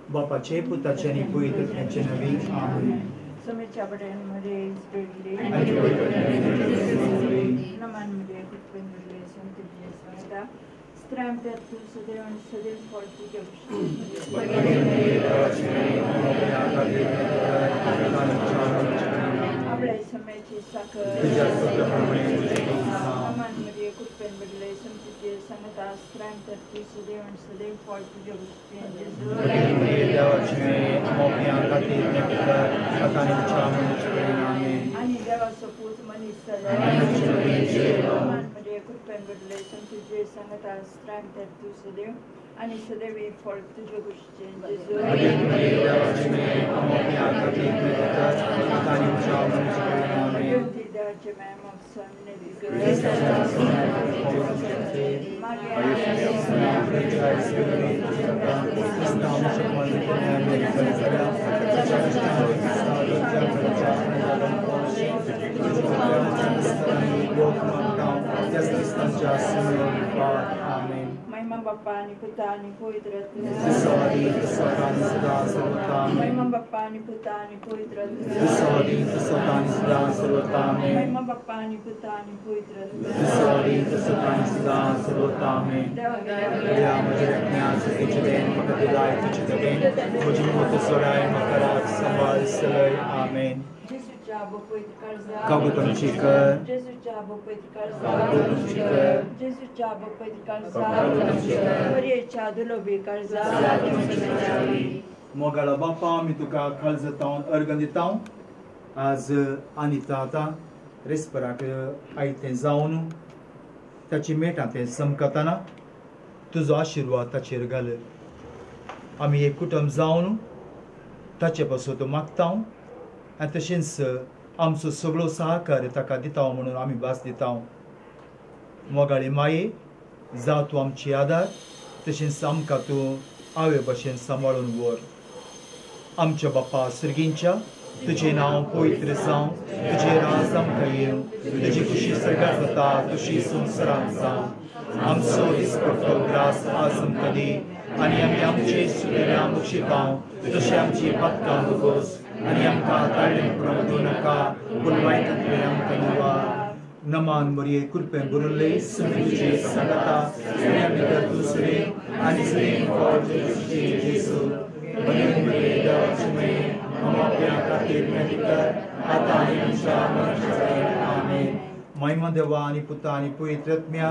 बापाचे पुताचे आणि पवित्रात्म्याचे नावे आमेन. समेच्या बड्यांमध्ये स्प्रेडले नमांमध्ये कुटुंबले संतजे संगता स्त्रॅम त्यात सदैव आणि सदैव फॉल्टी आपल्या समयाची साखर नमांमध्ये कुटुंबले संतजे संगता स्त्रॅम त्यात सदैव आणि सदैव फॉल्टी आणि देवाचं पूत मनीष सदैवमध्ये कुटुंबले संतजे संगता स्त्रॅम त्यात सदैव आणि सदैव फॉल तुझ्या गोष्टी देवाचे मॅम ऑफ महिमा बाप्पा आणि पुता आणि पवित्र महिमा बाप्पा आणि पुता आणि पवित्र महिमा बाप्पा आणि पुता आणि पवित्र मोगाला बाप्पा मी तुका खळजतावन अर्घ दितां आज अनिता आतां रेस्पराक आयतें जावन ताची मेटां तें समकताना तुजो आशिर्वाद ताचेर घाल. आमी एक कुटुंब जावन ताचे पासून तो मागतां आनी तशेंच आमचो सगळो सहकार्य ताका दिता म्हणून आमी भास दिता. मोगाळी माये जावं तूं आमची आदार तशेंच आमकां तूं आवे भशेन सांबाळून व्हर. आमच्या बाप्पा सर्गींच्या तुजें नांव पवित्र जावं, तुजें राज आमकां येवं, तुजी खुशी सगळ्याक जाता तशी संवसारांत जावं. आमचो दिसपट्टो ग्रास आज आमकां दी आनी आमी आमचे सुदारण्या मुक्षिपाव तशें आमची पातकां भोगोस आनी आमकां ताळ्ळें पडूं नाका पूण वायटांतल्यान आमकां निवार. नमान मरिये कृपेन भरिल्ले तुजे सांगता स्त्रियां भितर तूं सुरे आनी सुरेन फळ तुजें जेजू. बरे मरिये देवाचे माये आमच्या खातीर विनंती कर आतां आनी आमच्या मरणाच्या वेळार आमेन. महिमा देवा आनी पुता आनी पवित्र आत्म्या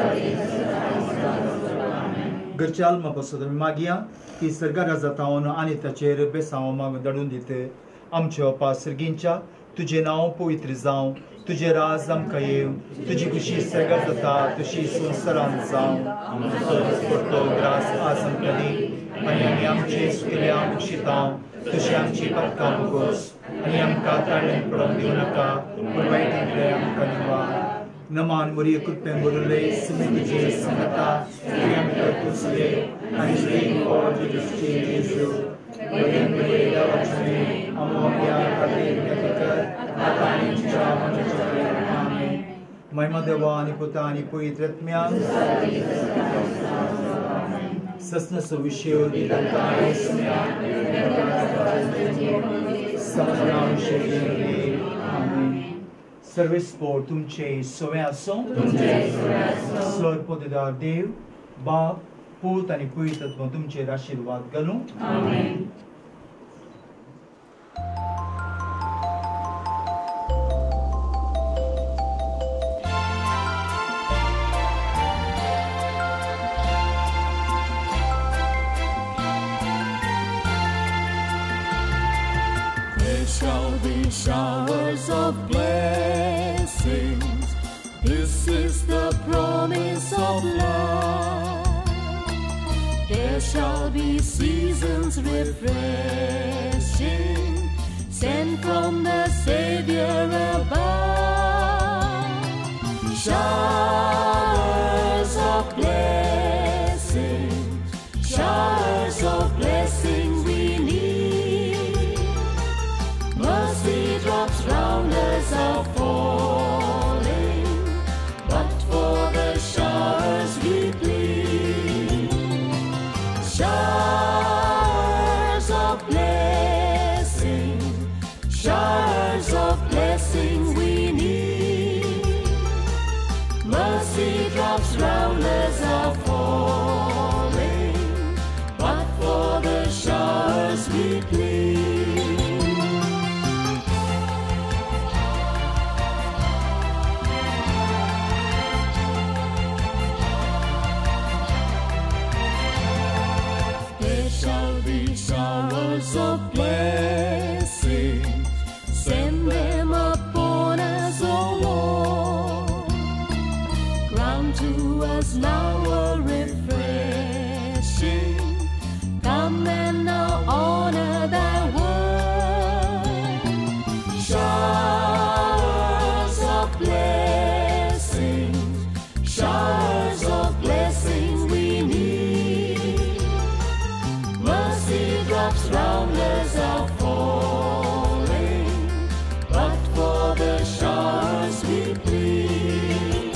घरच्या आल्मा पासून आमी मागया की सर्गा राजातावन आनी ताचेर बेसांव मागून धाडून दित. आमच्या बापा सर्गींच्या तुजें नांव पवित्र जावं, तुजें राज आमकां येवं, तुजी खुशी सगळ्याक जाता तशी संवसारांत जावं. आमचो दिसपट्टो ग्रास आज आमकां दी आनी आमी आमचे सुकिल्ल्या मुक्षितांव तशी आमची पातकां भोगोस आनी आमकां ताळ्ळें पडोवंक दिवं नाका पूण वायटांतल्यान आमकां निवार. नमान मरिये कृपेन भरिल्ले तुजे सांगता स्त्रियां भितर तूं सुरे आनी सुरेन फळ तुजें जेजू. बरे मरिये देवाचे माये आमच्या खातीर विनंती कर आतां आनी आमच्या मरणाच्या वेळार आमेन. महिमा देवा आनी पुता आनी पवित्र आत्म्या सस्नसो विशय सर्वेस्पोर तुमचे सोवे आसूं. सर पोतेदार देव बाप पूत आनी पवित्र आत्मा तुमचेर आशिर्वाद घालूं. Shall be showers of blessings. This is the promise of love. There shall be seasons refreshing, sent from the Savior above. Showers of blessings, showers of blessings we need. Mercy drops round us are falling, but for the showers we plead. Showers shall be showers of blessing. Send them upon us, O Lord. Grant to us now a refreshing. Come and now honor thy word. Showers of blessings, showers of blessings we need. Mercy drops round us are falling, but for the showers we plead.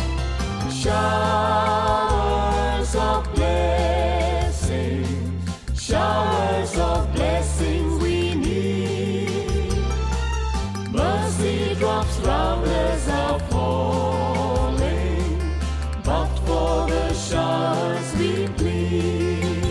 Showers of blessings, showers of blessings we need. Mercy drops round us are falling, but for the showers we plead.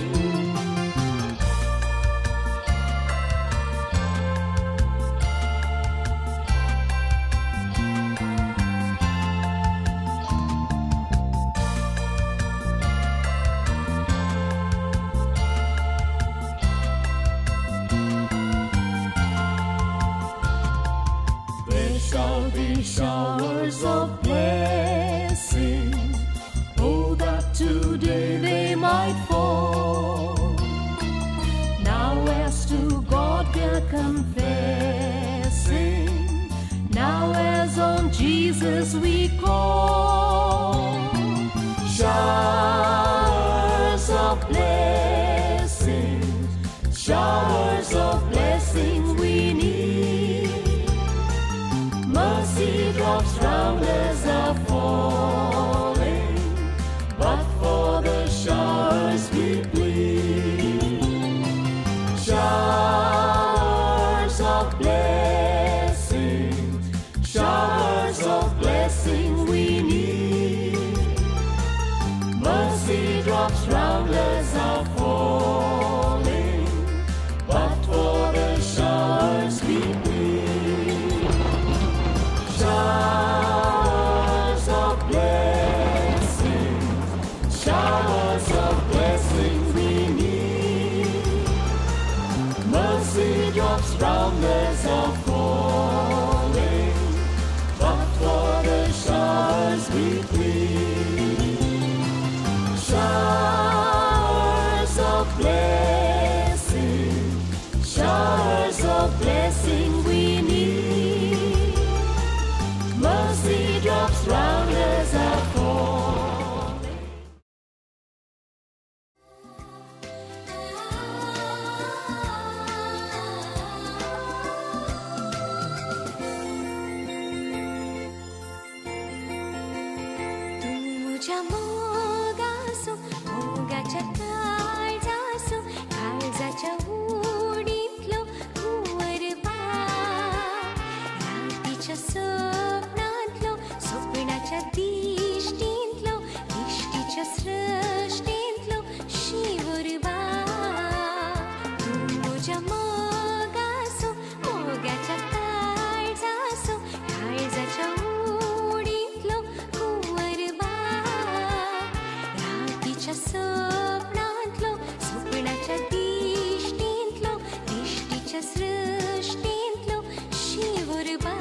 There shall be showers of blessing, oh, that today they might fall. Now as to God we're confessing, now as on Jesus we call. Showers of blessings, showers of blessings we need. Mercy drops round us are falling, but for the showers we plead. Showers of blessings, showers of blessings we need. Mercy drops round us are falling, but for the showers we plead. Showers of blessings, showers of blessings we need. Mercy drops round us are falling, but for the showers we plead. Showers of blessings, showers of blessings we need. Mercy drops round us are falling. तुझ्या मोगासो मोगाच्या काळजासो काळजाच्या उडीतलो कुंवरबा रातीच्या स्वप्नांतलो स्वप्नाच्या दिष्टींतलो दिष्टीच्या सृष्टींतलो शिवरबा तुझ्या मोगासो मोगाच्या काळजासो काळजाच्या उडीतलो कुंवरबा रातीच्या स्वप्नांतलो स्वप्नाच्या दिष्टींतलो दिष्टीच्या सृष्टींतलो शिवरबा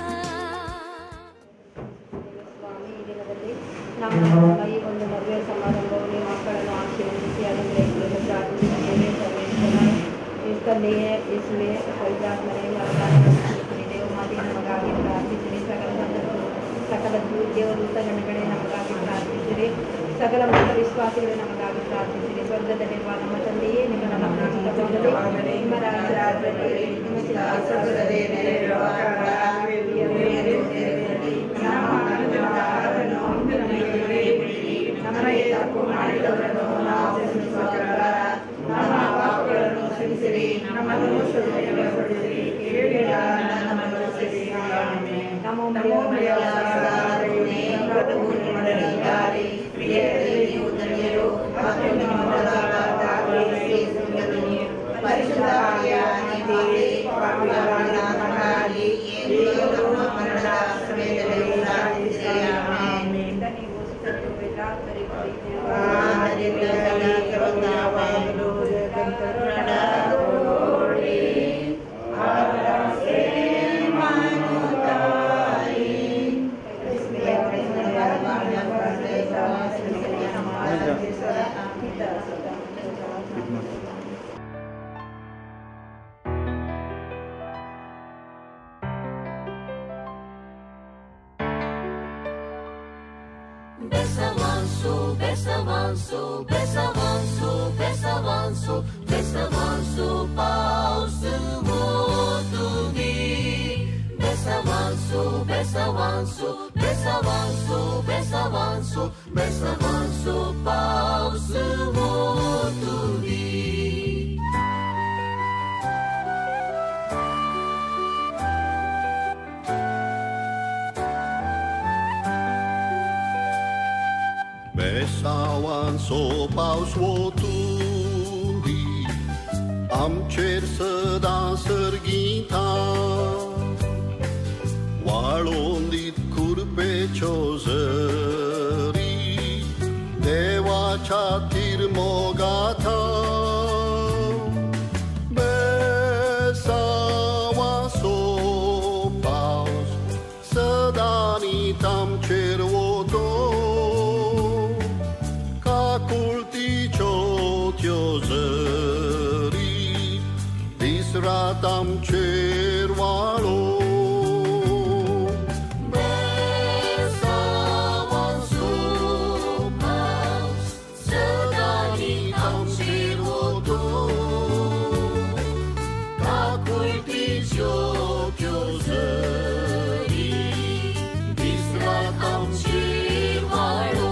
ಸ್ವಾಮಿ ಈ ದಿನದಲ್ಲಿ ನಮ್ಮ ಈ ಒಂದು ಮದುವೆ ಸಮಾರಂಭವನ್ನು ಮಕ್ಕಳನ್ನು ಆಶೀರ್ವದಿಸಿ ಅನುಗ್ರಹಿಸಲು ಪ್ರಾರ್ಥಿಸುತ್ತೇವೆ. ಸರ್ವೇಶ್ವರ ಇಷ್ಟಲ್ಲಿಯೇ ಯೇಸುವೆ ಪವಿತ್ರ ಆತ್ಮನೆಯಲ್ಲಿ ಅವತಾರವನ್ನು ದೇವಮಾತೆ ನಮಗಾಗಿ ಪ್ರಾರ್ಥಿಸಿರಿ. ಸಕಲ ದೇವದೂತಗಣಗಳೇ ನಮಗಾಗಿ ಪ್ರಾರ್ಥಿಸಿರಿ. ಸಕಲ ಮತ ವಿಶ್ವಾಸಿಗಳು ನಮಗಾಗಿ ಪ್ರಾರ್ಥಿಸಿರಿ. ಸ್ವರ್ಗದಲ್ಲಿರುವ ನಮ್ಮ ತಂದೆಯೇ, ನಿಮ್ಮ ನಾಮ ಪೂಜಿಸಲ್ಪಡಲಿ. ನಿಮ್ಮ ರಾಜ್ಯದಲ್ಲಿ ನಿಮ್ಮ ಚಿತ್ತ ಸ್ವರ್ಗದಲ್ಲಿ ನೆರವೇರುವ ಹಾಗೆ ನೆರವೇರಲಿ. ನಮಗೆ ತಪ್ಪು ಮಾಡಿದವರನ್ನು ನಾವು ಕ್ಷಮಿಸುವವರಲ್ಲ. ನಮ್ಮ ಪಾಪಗಳನ್ನು ಕ್ಷಮಿಸಿರಿ, ನಮ್ಮನ್ನು ಶೋಧನೆಗೊಳಪಡಿಸಿರಿ, ಕೇಡಿನ ನಮ್ಮನ್ನು ರಕ್ಷಿಸಿರಿ. ಆಮೆನ್. ನಮೋ ಪ್ರಭು ನಿಮ್ಮೊಡನಿದ್ದಾರೆ. ಪ್ರಿಯರಲ್ಲಿ ನೀವು ಧನ್ಯರು ಮತ್ತು ನಿಮ್ಮ ಪರಿಶುದ್ಧ ಪಾಪಿಗಳಾದ ನಮಗಾಗಿ avanço, peça avanço, peça avanço, peça avanço, pausa motuni. Peça avanço, peça avanço, peça avanço, peça avanço, peça avanço, pausa motuni. Avanzo paus voturi, am cer să dansăr ghita, walondit curpe ciozări, dewa chatir mogata, besawa so paus, să danitam cer voto. Ratam cervalo Besavan sopaus Sedanitam cervoto Kakul ticio chiozări Disratam cervalo.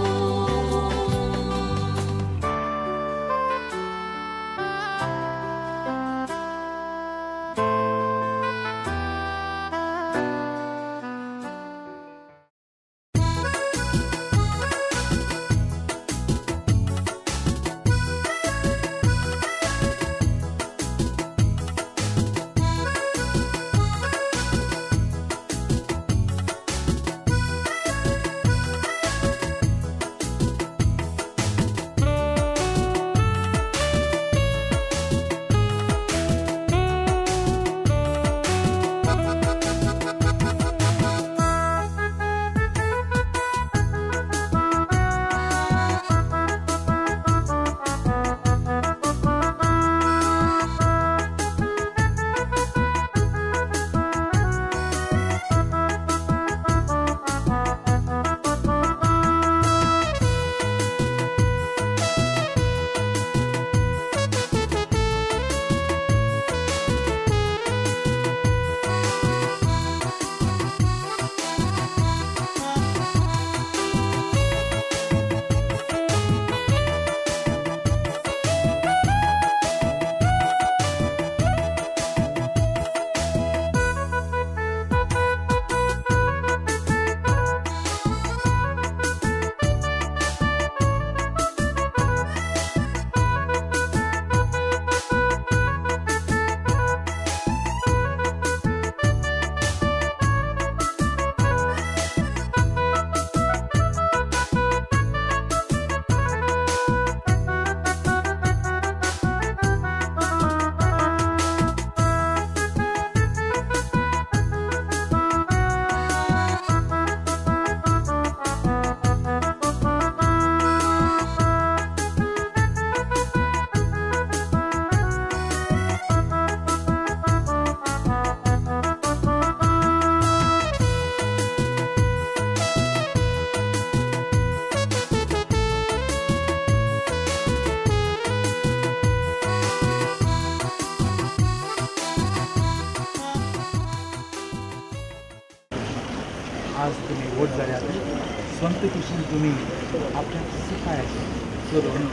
आज तुम्ही vote झाले आता स्वंत किशन तुम्ही आपल्या शिकायचं सोडून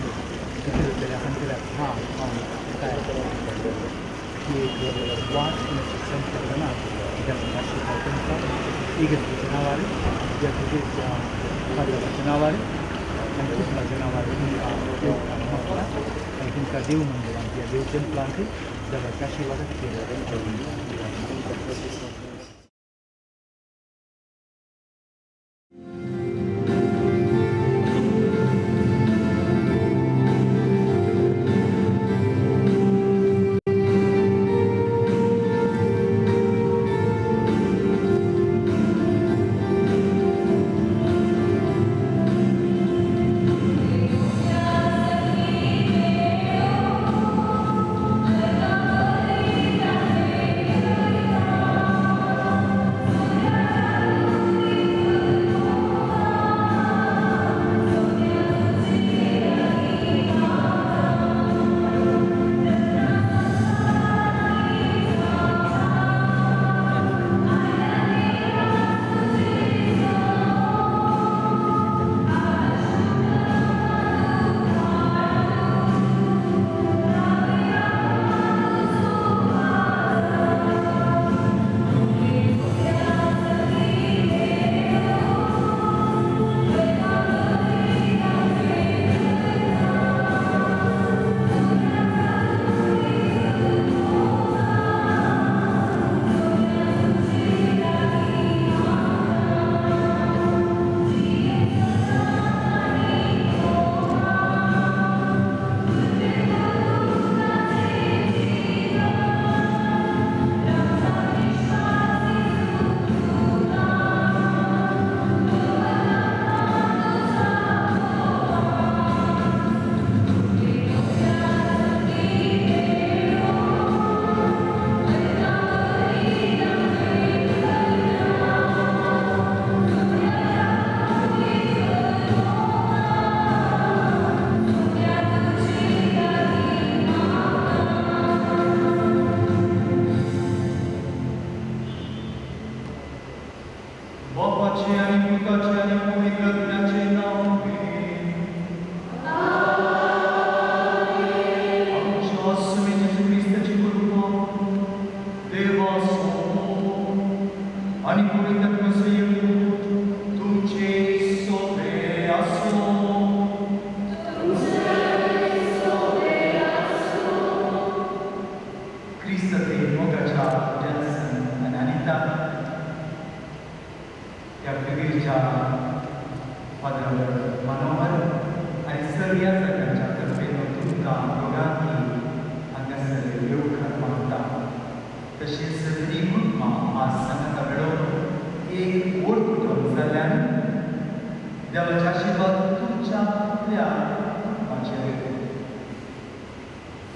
तिकडे हां काय की एक वाच संकल्पना ज्या शिकायचं इगतचं नाव आहे ज्या तुझ्या पार्वतीचं नाव आहे आणि कृष्णाचं नाव आहे देव म्हटला आणि तुमचा देव मंदिर आमच्या देवचंद प्लांट जगाच्या आशीर्वादात केलं.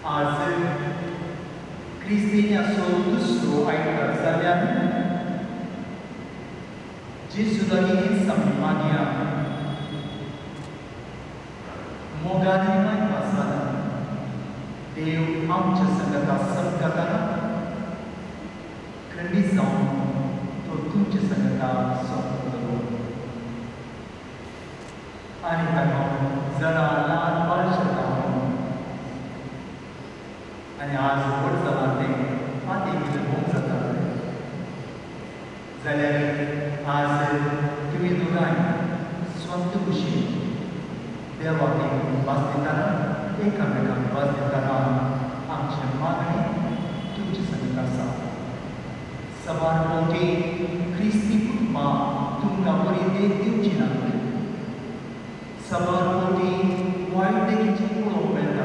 आज क्रिस्तीन्याचो दुसरो आयतार जाल्यार जेजुदानी संमानिया मोगानी मायपासाना देव आमच्या संगता समकताना खंडीत जावन तो तुमच्या संगता सोंपतलो आनी ताका जरा ल्हान बाळशें आनी आज व्हड जालां तें आनी कितें भोग जाता जाल्यार आज तुमी दोगांय स्वंत कुशीन देवाक एक वास दिताना एकामेकांक वास दिताना आमचे मागणी तुमचे संगत आसा सवार मोठी क्रिस्ती कुटुंबां तुमकां बरी देख दिवची ना सवार मोठी वायट देखीची पळोवंक मेळटा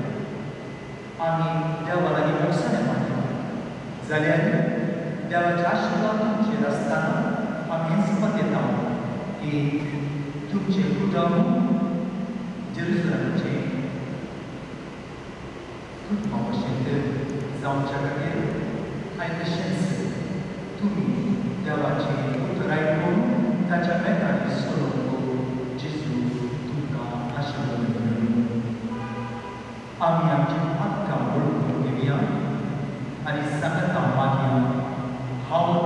आमी देवा लागीं मोगसाणें मागता जाल्यार देवाच्या आशिर्वाद तुमचेर आसतना आमी हिंसपत येता की तुमचे कुटुंब जेरुसलेमचे कुटुंबा भशेन जावच्या खातीर आनी तशेंच तुमी देवाची उतराय करून ताच्या मेळाव्याची सोडून जेजू तुमकां आशिर्वाद दिवं आमी आमची हक्कां वळखून घेवया आनी सांगता मागया हांव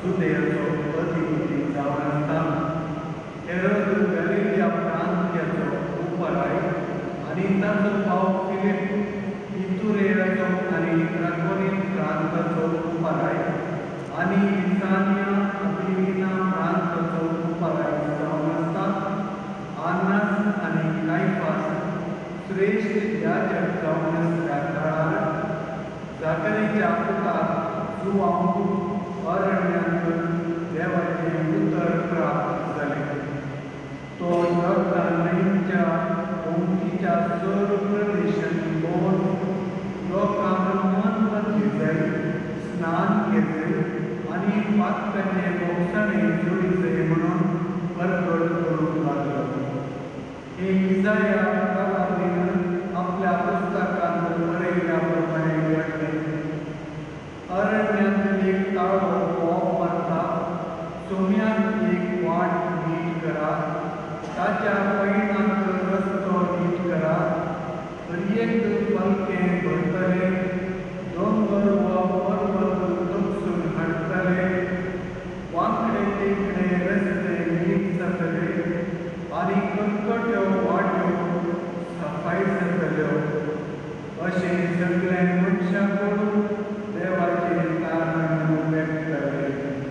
जुदेयाचो अधिपती जावन आसतना हेरोद गलिलिया प्रांत्याचो उपाराय आनी ताचो भाव फिलीप इतुरेयाचो आनी त्राकोनीन प्रांताचो उपाराय आनी लिसानिया अबिलिना प्रांताचो उपाराय जावन आसतना आन्नास आनी कायफास श्रेष्ठ याजक जावन आसल्या काळार जाकरीच्या पुताक सुवांकू अरण्यांत देवाचे उतर प्राप्त जाले. तो योर्दानाच्या ओंतीच्या चर प्रदेशांत भोंवन लोकांक मन भिजय स्नान घेतले आनी पातकाचे मोक्षाणे जोडिचे म्हणून परगट करूंक लागलो. हे इसाया प्रवादीन आपल्या पुस्तकांत बरयल्या प्रमाणे घडले. अरण्यांत एक ताळो कोप मारता, सोम्यात एक वाट नीट करा, ताच्या पैणांत रस्तो नीट करा, दर्येक पलके भरतले, दोंगर व पर्वत दक्षून हाडटले, वांकडे तिकडे रस्ते नीट जातले आनी कर्कट्यो वाट्यो सफाई जातल्यो. अशें सगळे मनशाकडून देवाचे कारण व्यक्तले.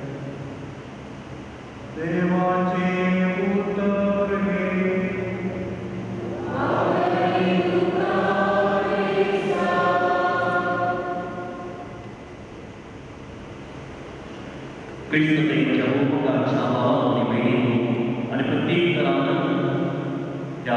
देवाचे उतर हे क्रिस्ततेच्या उपकाराच्या नावाने बहिणी आणि प्रत्येक घरात त्या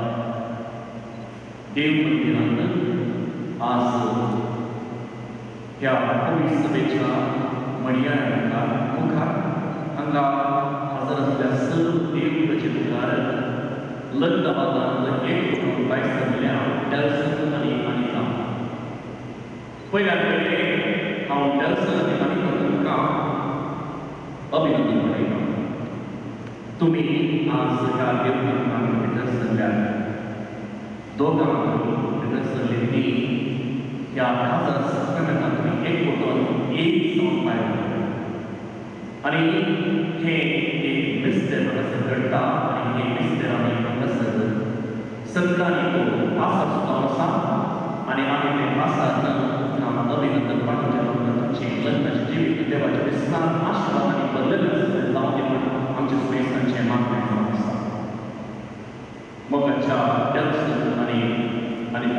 देव मंदिरात आज त्या पवित्र सभेच्या मणियाच्या मुखार हांगा हजर असलेल्या सर्व देवताचे मुखार लग्नाबादांत एक करून बायस जाल्ल्या डेल्सन आनी अनिता. पयल्यान पयलें हांव डेल्सन आनी अनिता तुमकां अभिनंदन करता. तुम्ही आज ह्या देवकांत भितर सरल्यात. दोगांक भितर सरलेली ह्या हजार सक्रमेंतांत तुम्ही एक वतन एक जावन भायर आनी हे एक मिस्टर हांगासर घडटा आनी हे मिस्टर आमी हांगासर सगळ्यांनी तो आसा सुद्दां आसा आनी आमी ते आसात हांव अभिनंदन पाठोवचें तुमचे लग्नाचें जिवीत देवाच्या विस्तार आशिर्वाद आनी बदल जावं दी म्हणून आमच्या सुमेस्तांचें मागणें जावन आसा. मोगाच्या डेल्सन आनी अनिता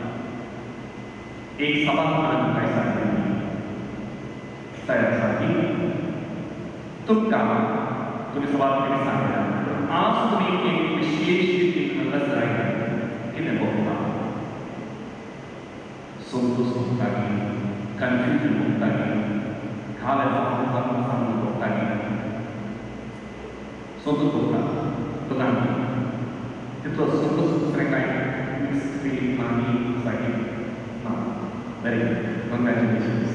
एक सभान काय सांगली तयार साठी तुमकां तुम्ही सभान सांगल्या आज तुम्ही एक विशेष एक हांगासर आयल्यात. कितें भोगता संतोष भोगताली, कन्फ्युजन भोगताली, घाल सामनो भोगताली. संतोष भोगता प्रधान तितलो संतोष दुसरें कांय मिक्स फीलिंग आनी सायडीन ना. Very good, congratulations.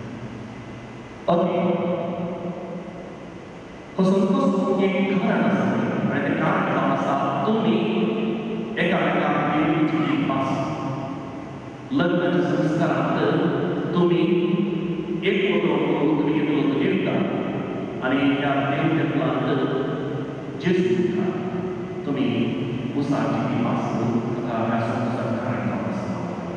ओके, हो संतोष एक कारण आसा आनी तें कारण जावन आसा तुमी एकामेकांक देवची पास लग्नाच्या संस्कारांत तुमी एक वतन तुमी एक वतन येता आनी ह्या देव टेंपलांत जेजू तुमी उसाची ती पास ह्या संस्कारांत कारण जावन आसा.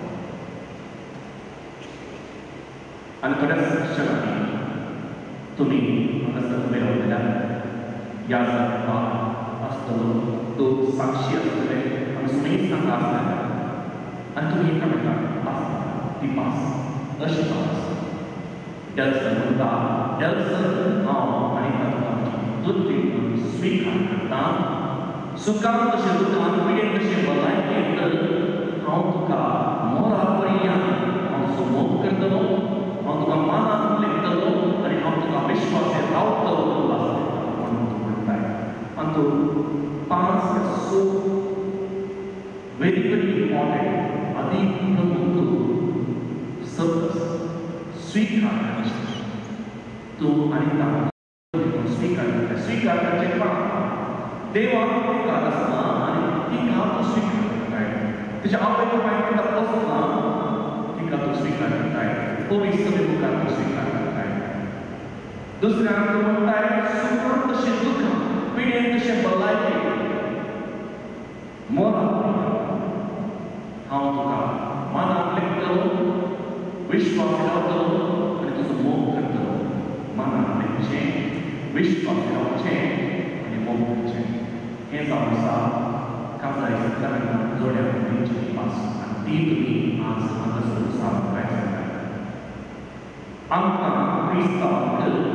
आनी थोड्याच क्षणांनी तुमी हांगासर उबे रावलेल्यात ह्या जागेक आसतलो तो साक्षी आसतले आनी सुमेस्तांक आसतले आनी तुमी एकामेकांक आसता ती पास अशी पास. डेल्सन म्हणटा डेल्सन हांव आनी तातूंत तुका स्वीकार करता. सुखान कशें दुखान पिडेन कशें भलायकेंत हांव तुका मोरा पर्यंत हांव सुमोग करतलो, हांव तुका मानान लेखतलो आनी हांव तुका विश्वासान रावतलो म्हणून तूं म्हणटाय. आनी तूं 5 सो व्हेरी व्हेरी इम्पॉर्टंट आदी तूं स्वीकार करता. तूं आनी ताका स्वीकार करता. स्वीकार करचें देवाक उपकार आसता आनी तिका तूं स्वीकार करताय. तुज्या आवयच्या पांयां तपासना तिका तू स्वीकार करताय. पवित्र मुखार तू स्वीकार करताय. दुसऱ्याक म्हणटाय सुखां तशें दुखां पिडेन तशें भलायकेन मोरा हांव तुका मनाक लेखतलो विश्वास रावतलो आनी तुजो मोग करतलो मनाक लेखचें विश्वास रावचें आनी मोग करचें हें जावन आसा काजारी सत्रांत जोड्या पयलींची पास आनी ती तुमी आज हांगासर साद काय सांगता आमकां क्रिस्तांवांक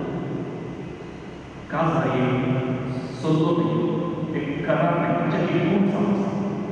काजारी सोदोवपी एक करार एक खूब जावन आसा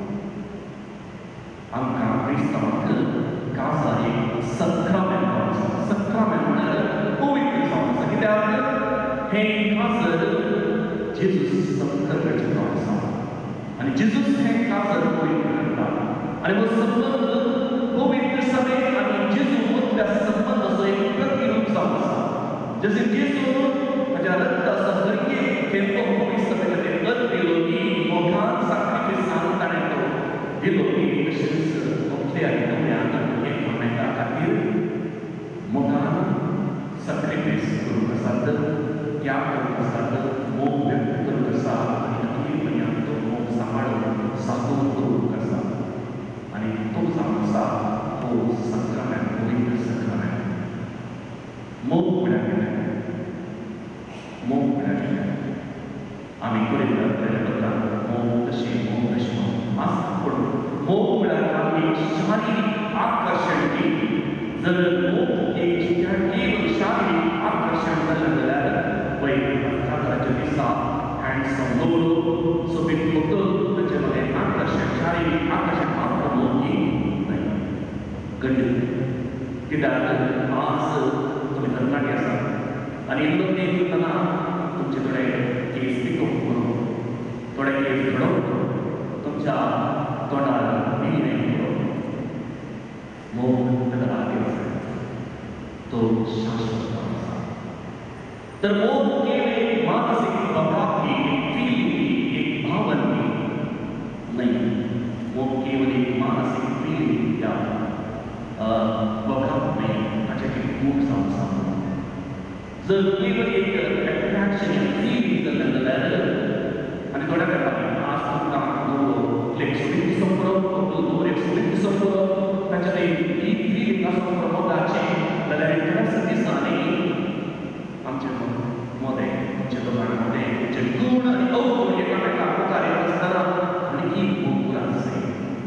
आमकां क्रिस्तांवांक काजारी सक्रामेंट जावन आसा सक्रामेंट पवित्र जावन आसा कित्याक हें काजर जेजूस संकल्पाचें जावन आसा आनी जेजूस हें काजर पवित्र करता आनी हो संबंध पवित्र सभे आनी जेजू मदल्या संबंधाचो एक प्रतिरूप जावन आसा जशें जेजू ताच्या रक्ताचो हरके केल्लो पवित्र सभे खातीर अत दिलो की मोगान साक्रिफिसांत ताणें तो दिलो की तशेंच आपल्या नव्यान एकमेका खातीर मोगान साक्रिफीस करूंक आसात त्याग करूंक आसात मोग व्यक्त करूंक आसा आनी अखीर पर्यंत तो मोग सांबाळून सादूर करूंक आसा आनी तो जावन आसा हो सक्रामेंट पवित्र सक्रामेंट मोग म्हळ्यार कितें मोग म्हळ्यार कितें आमी पळयतात पयल्या पत्रांत मोग तशें आसता पूण मोग म्हळ्यार एक शारिरीक आकर्शण ती जर मोग एक केवळ शारिरीक आकर्शण जालें जाल्यार पळय काजाराच्या दिसा हँडसम लोक सोबीत लोक ताचे मदें आकर्शण शारिरीक आकर्शण मात्र मोगी न्हय गंड कित्याक आज तुमी तरणाटी आसा आनी लग्न करतना तुमचे कडेन केस पिकोवप करून थोडे केस घडोवप तुमच्या तोंडार मिलिमेंट करून मोग ताका लागीं आसा तो शाश्वत आसा तर मोग केवळ एक मानसिक प्रभावी एक फीलिंग एक भावना नाही मोग केवळ एक मानसिक फीलिंग या प्रभाव नाही ताचे एक खूब जावन आसा जर केवळ एक अट्रॅक्शन या फीलिंग जालें जाल्यार आनी थोड्या वेळार आज तुमकां एक सोबीत दिसप पडप एक सोबीत दिसप पडप ताच्यात एक फीलिंग आसप मोगाचें जाल्यार थोड्याच दिसांनी आमचे मोदें आमचे दोगांमध्ये जे गुण आनी अवगुण एकामेकाक मुखार आसतना आनी एक मोग जाय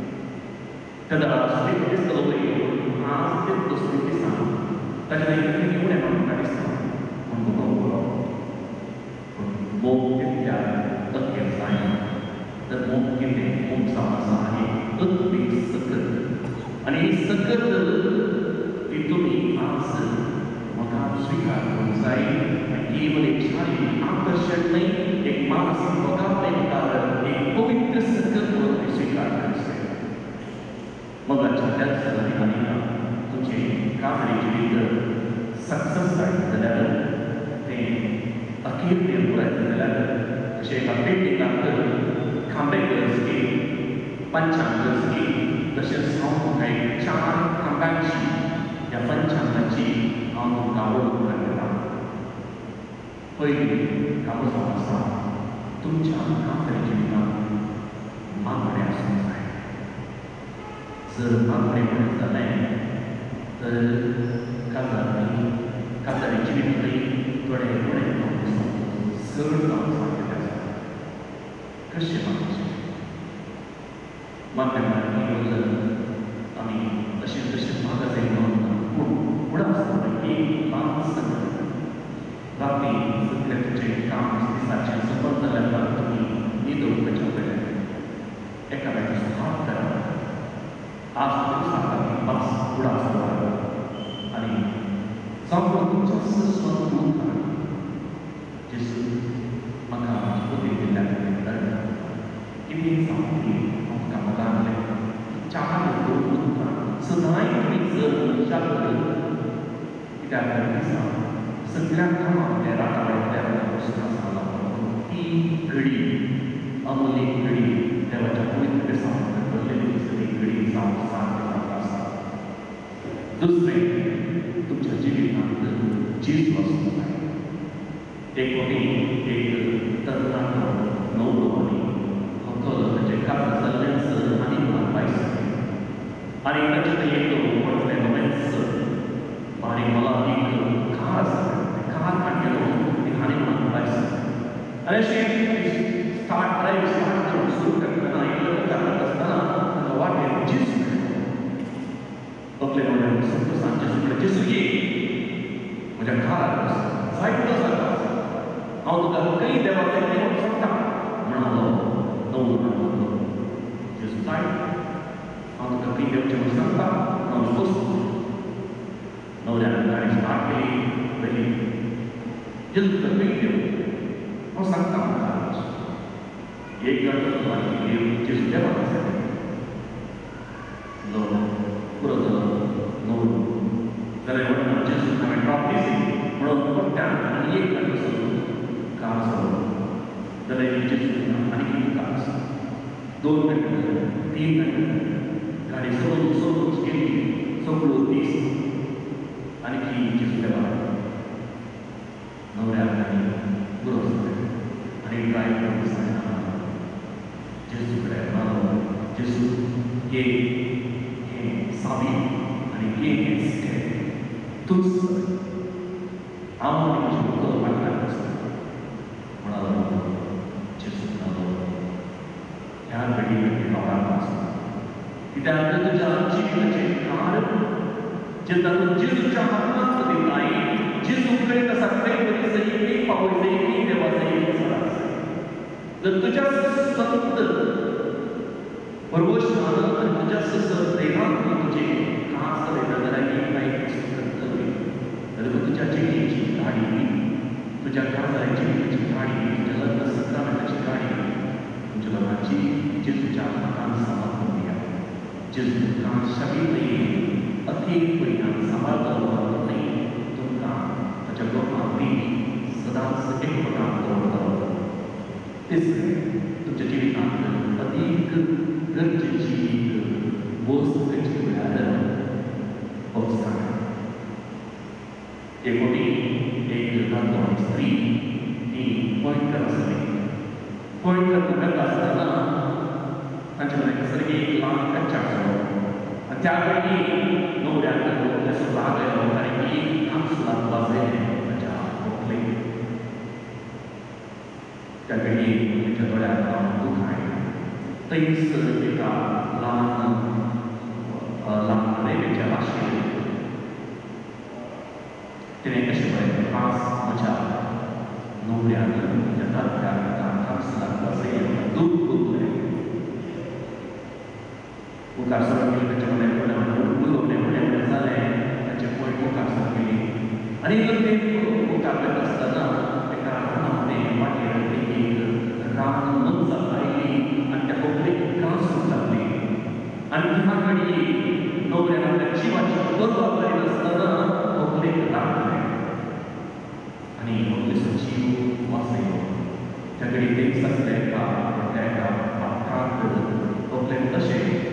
तेन्ना सोबीत दिसतलो पळय आज ते सोबीत दिसना ताच्या एक उणें म्हाका दिसता मोग तितल्या अखेर जायना तर मोग कितें मोग जावन आसा आनी अद्भुत सकत आनी ही सकत ती तुमी आज म्हाका स्विकार करूंक जाय केवळ एक शारिरीक आकर्शण न्हय एक मानसीक मोगापण एक पवित्र सकत म्हणून स्विकार करूंक जाय मोगाच्या त्याच दिसांनी तुमचें काजारी जिवीत सक्सेस जालें जाल्यार तें अखीर मेरेन पुराय जाल्यार अशें एका पेंटिंगाक खांबे करचकी पंचांग करचकी तशेंच हांव तुमकां एक 4 खांब्यांची ह्या पंचांगाची हांव तुमकां वळख करता पयली खांबो जावन आसा तुमच्या काजारी जिवितांत मागणें आसूंक जाय जर मागणें म्हणत जालें तर काजारी जिवीतूय थोडे सरळ जावन सांगलेलें आसा कशें मागचें मागणें म्हळ्यार आमी अशें तशें मागत जाय म्हणून पूण फुडें आसतना एक ल्हान संगत राती सगळें तुजें काम दिसाचें सफल जाल्यार उपरांत तुमी न्हिदूंक ताच्या पयलें एकामेकाचो हात धरात आज तुमी सांगता की बस फुडें आसता आनी सामको तुमच्या सस्वन मुखार जेजू म्हाका बुद्धी दिल्या खातीर कितें जावं ती म्हाका मोगान चार दवरून सदांय तुमी जर मनशाक कित्याक दिसा सगळ्या कामांतल्या रातावळ्यांतल्या वचून आसताना ती घडी अमूल्य घडी देवाच्या पवित्र दिसांत भरलेली दिसली घडी जावन सारकें आसा दुसरें तुमच्या जिवितांत जेजू आसूंक जाय एक कोणी एक तरणाटो नवरो आणि हतलो ताचे कात चल्ल्यास आनी म्हान पायस आनी ताचे एक व्हडलें रोमॅन्स बारीक मला एक खास खास काडलेलो आनी म्हान पायस आनी अशें स्टार्ट करून सुरू करतना एक करत आसतना वाटेर जेजू आपले म्हण संतोषांचे सुकले जेजू ये म्हज्या घरात जायतो जाता हांव तुका खंय देवाचें देव सांगता म्हणालो नवरो जेजू जाय हांव तुका खंय देवचें म्हूण सांगता हांव बसलो नवऱ्यान गाडी स्टार्ट केली पयली जेजू तुका खंय देव हांव सांगता म्हाका एक गंटो आनी देव जेजू देवाक आसा पुरो नवरो जाल्यार म्हणून जेजू हांवें ड्रॉप दिली म्हणून पट्ट्यान आनी एक गंटो सोडून कार सोडलो जाल्यार जेजू आनी एक कार 2 घंटे 3 घंटे गाडी सोडून गेली सगळो दीस आनी जेजू देवाक नवऱ्याक आनी पुरो आनी ड्रायव्ह करून दिसना जेजू कडेन म्हणालो जेजू घे हें सावी आनी घे हें स्टेप तूंच हांव आनी म्हजें उतर वाटल्यान आसता म्हणालो जेजू म्हणालो ह्या घडी घडी रावराक आसता कित्याक तुज्या जिविताचें कारण जें तातूंत जेजूच्या हातांत दिताय जेजू कडेन आसा खंय वयसर एक पावय एक देवाचो एक सर आसा जर तुझ्या संत परवशनान आनी तुज्या ससर देहांत तुजे खास वेगळ्या जाल्यार काही करतली जाल्यार तुज्या जिणेची गाडी तुज्या काजाऱ्याची जिणेची गाडी तुज्या लग्न सत्राची गाडी तुज्या लग्नाची जेजूच्या हातांत सांबाळून दिया जेजू तुमकां शागिर्दीन अथीक पयल्यान सांबाळटलो नाही तुमकां ताच्या गोपांत सदांच एकवटान दवरतलो तिसरें तुमच्या जिवितांत अदीक गरजेची एक वस्त करची म्हळ्यार संस्कार एक मोठी एक दादलो आनी स्त्री ती पॉयंटर आसली पॉयंटर करता आसतना तांचे कडेन कसली एक ल्हान कच्चा आसलो आनी त्या वेळी नवऱ्याक असो राग आयलो कारण की कांसुलाक वाजयलें ताच्या व्हंकलेक त्या घडी ताच्या दोळ्यांत दूख आयलें थंयच एका ल्हान रेवेच्या भाशेन तिणें अशें बरयलें पास म्हज्या नवऱ्यान म्हज्या दादल्याक कांसुलाक वाजयलें दूख भोगलें मुखार सरकेली ताचे कडेन उलोवणें फुडें जालें ताचें पळय मुखार सरकेली आनी तें मुखार वयता आसतना एका रानामध्ये वाटेर एक रान मनशाक आयली आनी त्या व्हंकलेक कांसूक लागली आनी ह्या घडये नवऱ्यान आपल्या जिवाची पर्वा करीत आसतना व्हंकलेक राखलें आनी व्हंकलेचो जीव वाचयलो त्या घडी तेच आसले एका पात्रांत व्हंकलेक तशें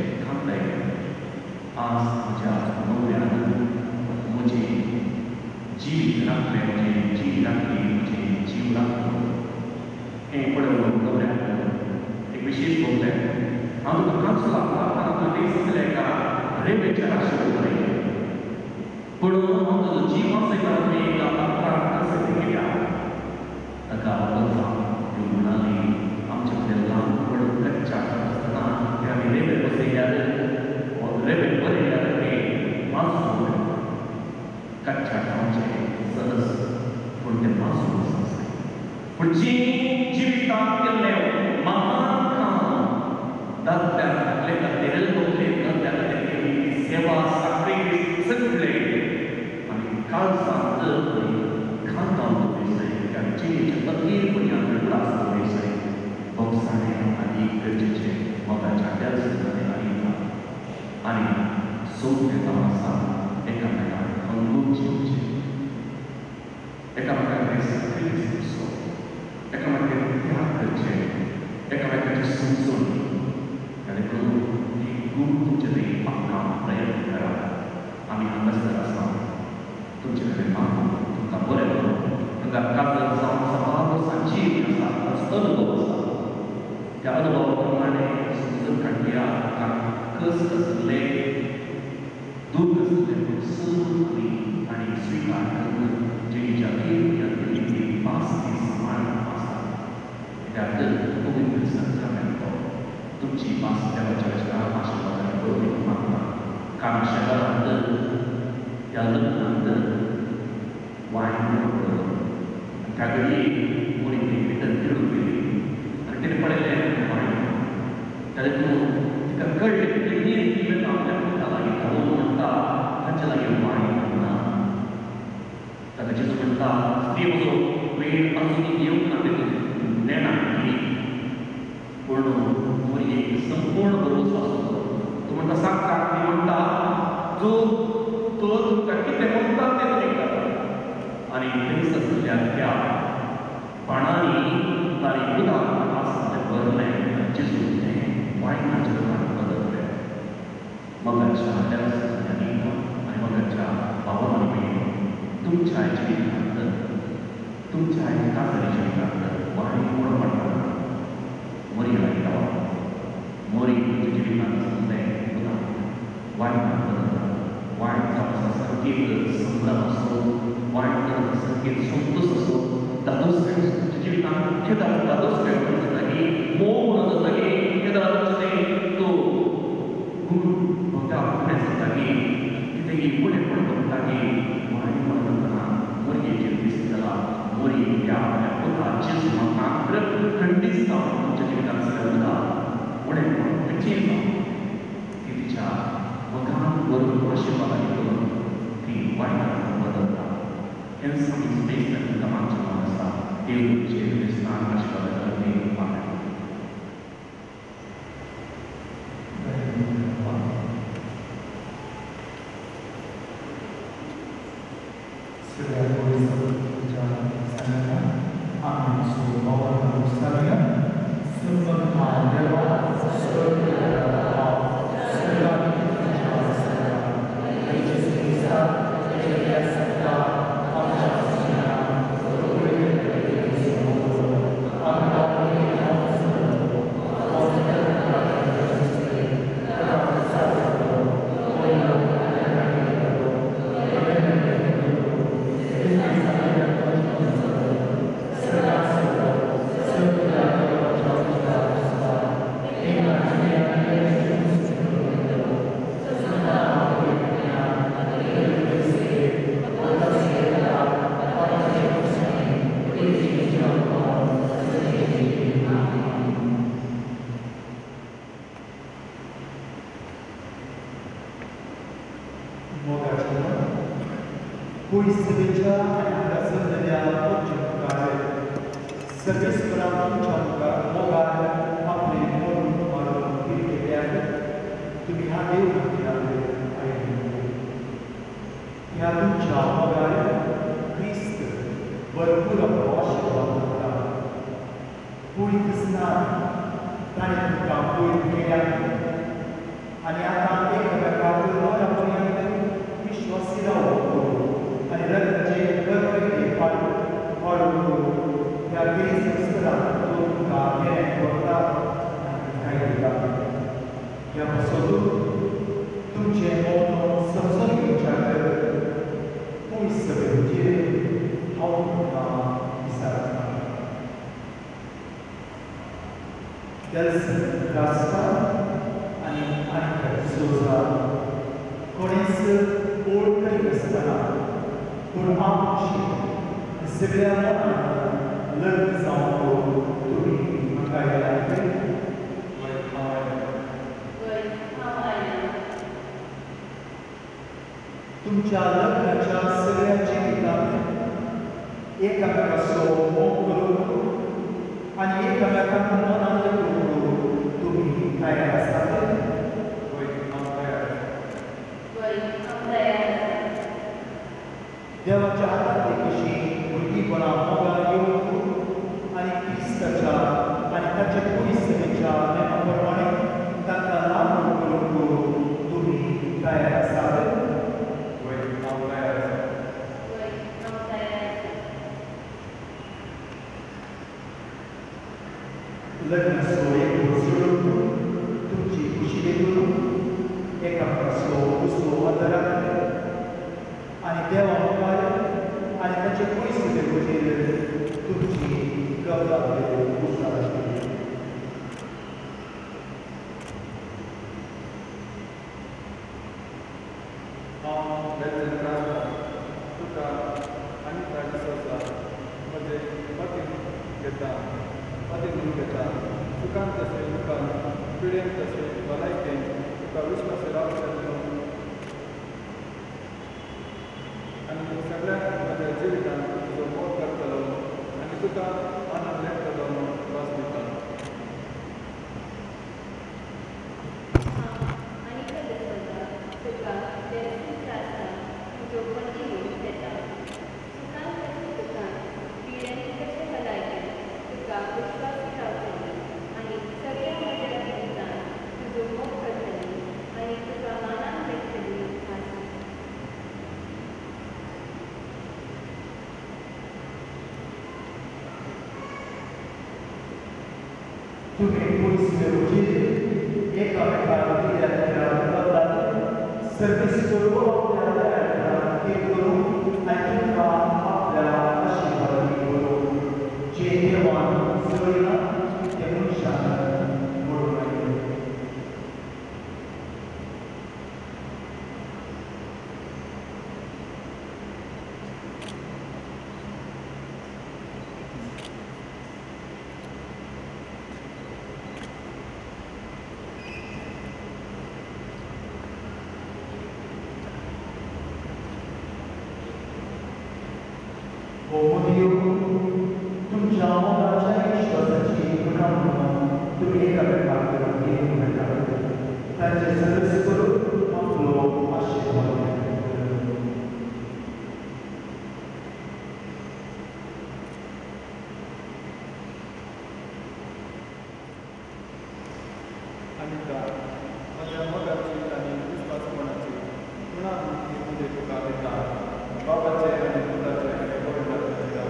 आज म्हज्या नवऱ्यान म्हजें जीव राखलें म्हजें जीव राखली म्हजें जीव राखलो हें पळोवन नवऱ्याक एक विशेश भोगलें हांव तुका कांसुलाक लागता दीस आसले एका रेवेच्या राशीक बरयलें पूण हांव तुजो जीव वाचयता तुमी एका पात्राक कसो गेल्या ताका ती म्हणाली आमचे कडेन ल्हान व्हड कच्च्या आसतना ते आमी रेवेर बसयल्यार रेवेर बरयल्यार तें वाचून कच्च्या आमचें सरस पूण तें वाचून आसा पूण जी जिवितांत केल्लें महान काम दादल्या आपले खातीर व्हंकलेक दादल्या खातीर केल्ली सेवा साखळी सगळें आनी काळजांत खांदावन दवरिसाय त्या जिणेच्या अखीर पर्यंत उडास दवरिसाय भोगसाणें आनी गरजेचें मोगाच्या देलसुदांनी आनी सौम्य काम आसा एकामेकाक अंगून जिवचें एकामेकाक साखळी दिवचो एकामेकाक त्याग करचें एकामेकाची समजून आनी करून ही गूण तुमचे देही पावपाक प्रयत्न करात आमी हांगासर आसा तुमचे कडेन मागून तुमकां बरें करून तुमकां काजर जावन अनुभव आसा त्या अनुभवा प्रमाणे समजून काडया कस कसले दूख कसले सहन आणि स्वीकार करून जेच्या केली पास समान आसा त्याबद्दल पवित्र संक्रमण तुमची पास देवाच्या वचनात आशीर्वादाने करून मागता कारण शेजारांतर त्या लग्नांतर वायन करून त्या घडी कोणी भितर तिडून गेली आणि तिने पडलेले वायन तातूंत तिका कळ्ळें की इवन आपल्या पुताला घालून म्हणटा तांच्या लागीं वायन ना ताका जेजू म्हणटा स्त्री म्हजो वेळ अजून येवंक ना देखून नेणा गेली पूण मोरयेक संपूर्ण भरोसो आसलो तो म्हणटा सांगता ती म्हणटा जो तो तुमकां कितें म्हणटा तें तुमी करा आनी थंयसर आसलेल्या त्या पाणांनी ताणें उदक आसलें भरलें जेजून तें वायनाच्या रूपांत बदललें मगाच्या देवस्थानांनी आनी मगाच्या भावां आनी भयणी तुमच्या जिवितांत तुमच्या कातरी जिवितांत वायन कोण पडटा मोरी लायता मोरी तुमच्या जिवितांत संदेह उदक वायनांत बदलता वायन जावपाचो संकेत संभ्रम असो वायन जावपाचो संकेत संतोश असो दादोस तुमच्या जिवितांत खेदा दादोस खेळ जातकी मोग म्हणून जातकी खेदा तुमचें तो गुण भोंवता फुडें जातकी कितेंय फुडेंपण करतकी वायन म्हणटना मोरयेचेर दिसतला मोरी त्या आपल्या पुताचेर म्हाका खंडीत जावन तुमच्या जिवितांत सगळ्या फुडेंपण खंयचेंय जावं ती तिच्या मगान वरून आशीर्वादाने करून ती वायनांत बदलता हें सगळें स्पेस तुमकां मागचें मन आसा देव तुमचेर स्नान आशीर्वाद देव आमेन तुमच्या लग्नाच्या सगळ्या जिवितांत एकामेकाचो मोग करून आनी एकामेकांक मनांत करून तुमी तयार आसात देवाच्या हातांतली कशी भुरगीपणां मोगान येवंक आनी क्रिस्ताच्या आनी ताच्या कुडीसभेच्या नेमा प्रमाणे तांकां लागू करूंक तुमी तयार आसात लग्न सोयेक सोडून तुमची खुशी देखून एका कसलो आदरांत आनी देवा मुखार आनी ताचे पयस देवतेर तुमची गवत उसार तुका आनी ताजी सोसा म्हणजे मतीन घेता मतीन घेता सुखान तशें दुखान पिडेन तशें भलायकेन तुका विश्वास रावतलो आनी सगळ्यांक म्हज्या जिवितांत तुजो मोग करतलो आनी तुका आनंद लेखतलो वास दिता तुम्ही पयस देवतेर एकामेकाक सर्वीस करून एक करून आनी तुमकां आपल्या आशिर्वादांनी करून जे देवान चलयला ते मनशान म्हणून आयले Deus, तुमच्या मोगाच्या विश्वासाची खुणा म्हणून तुम्ही एकामेकाक देव मेळटा तांचे सर्वीस करून आपलो आशिर्वाद आनीका म्हज्या मोगाची आनी विस्वासपणाची खुणा म्हणजे तुका दिता बाबाचे आनी पुताचे आनी गोविंदाचे दिता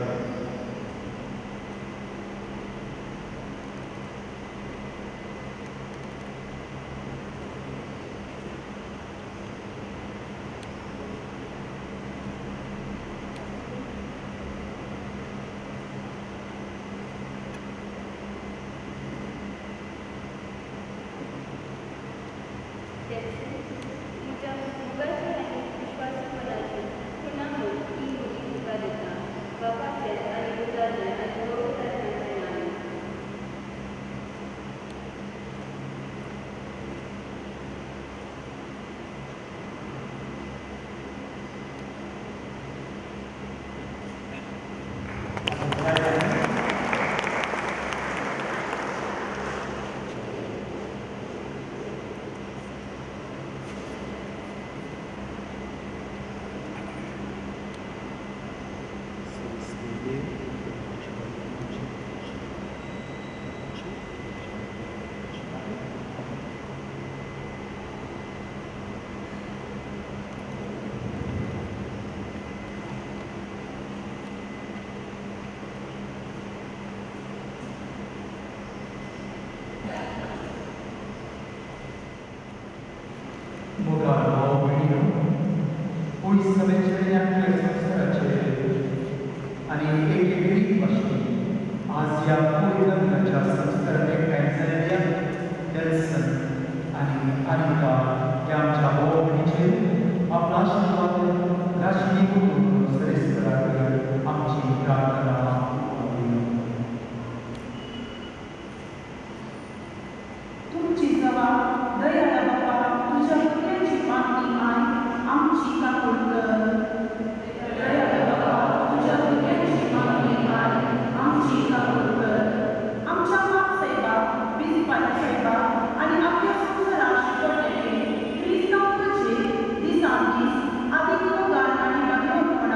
Cristo,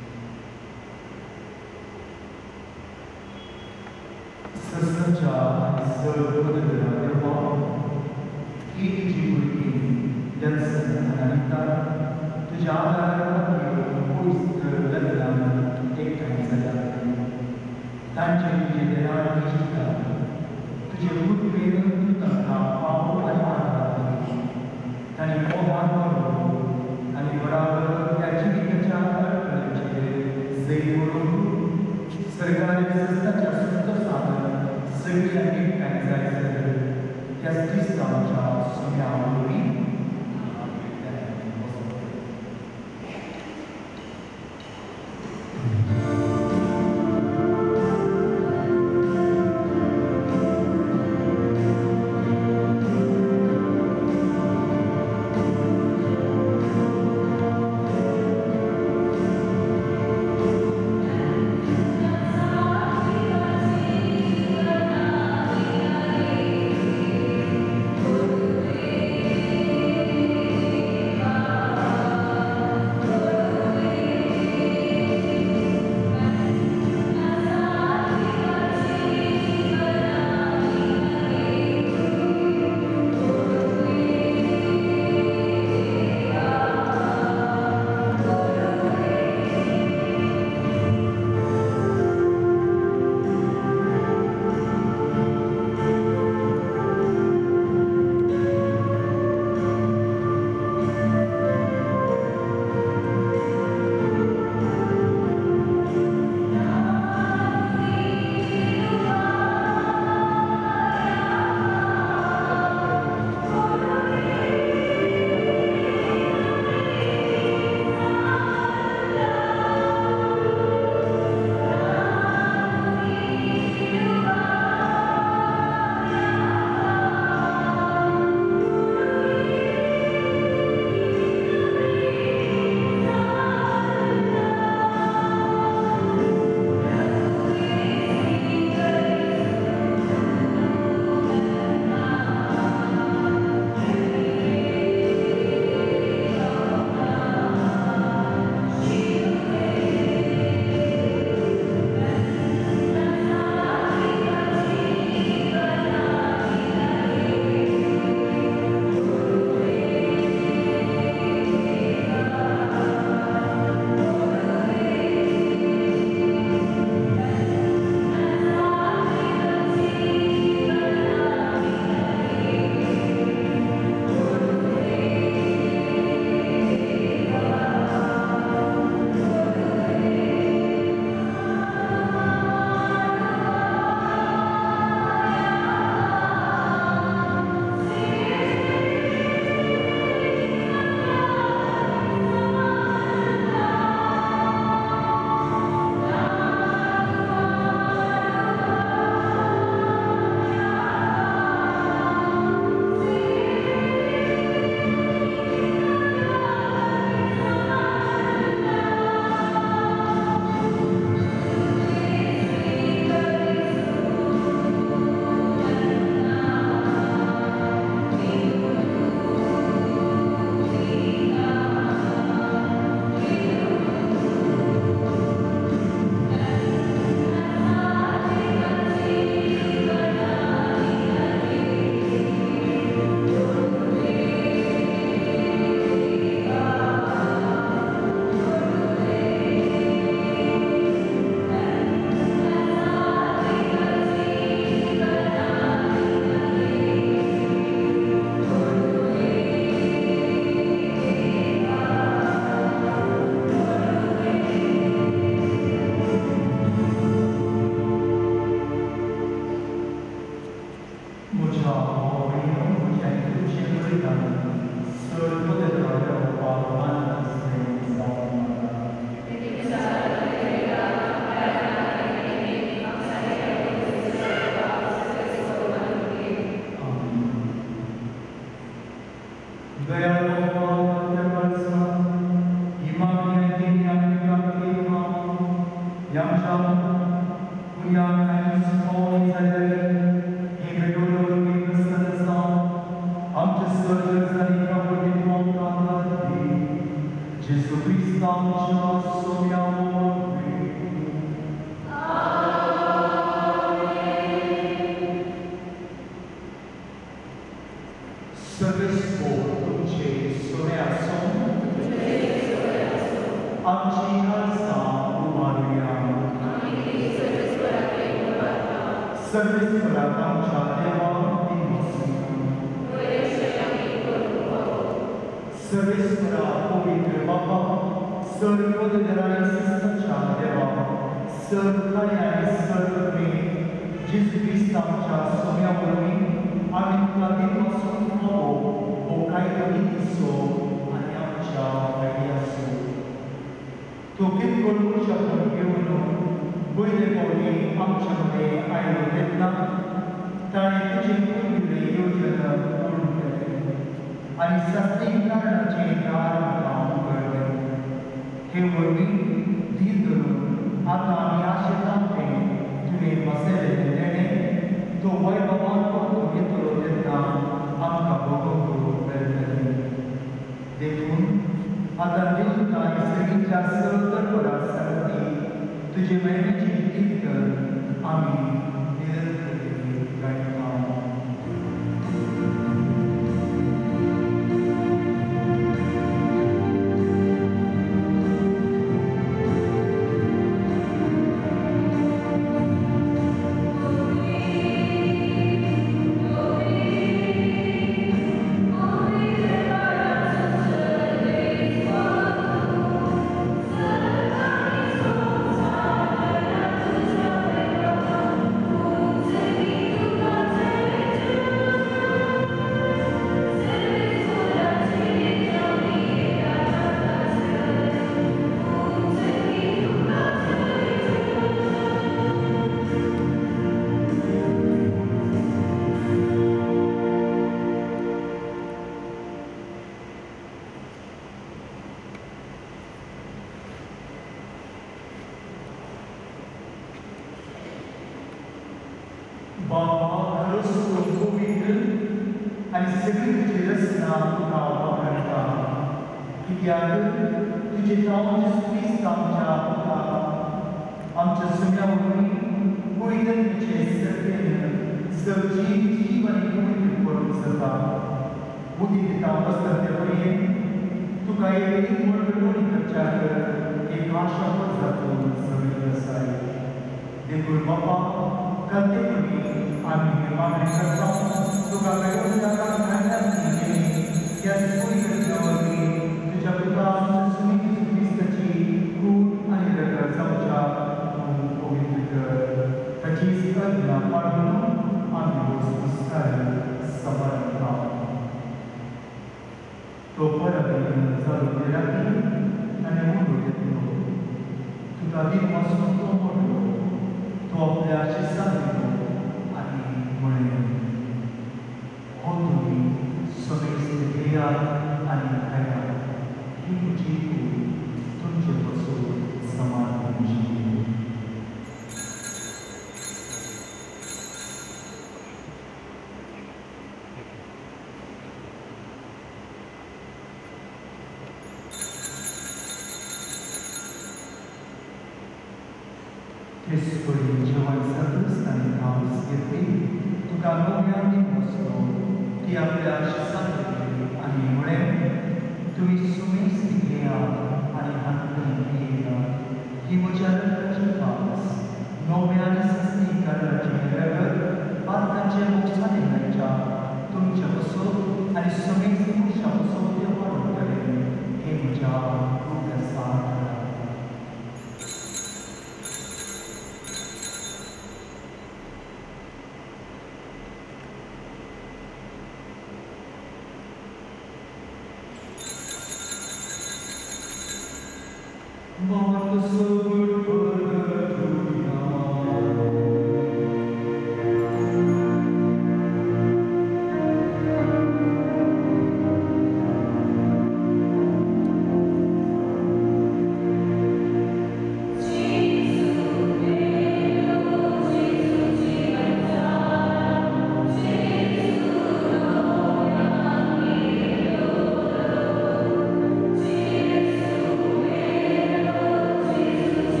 Jesus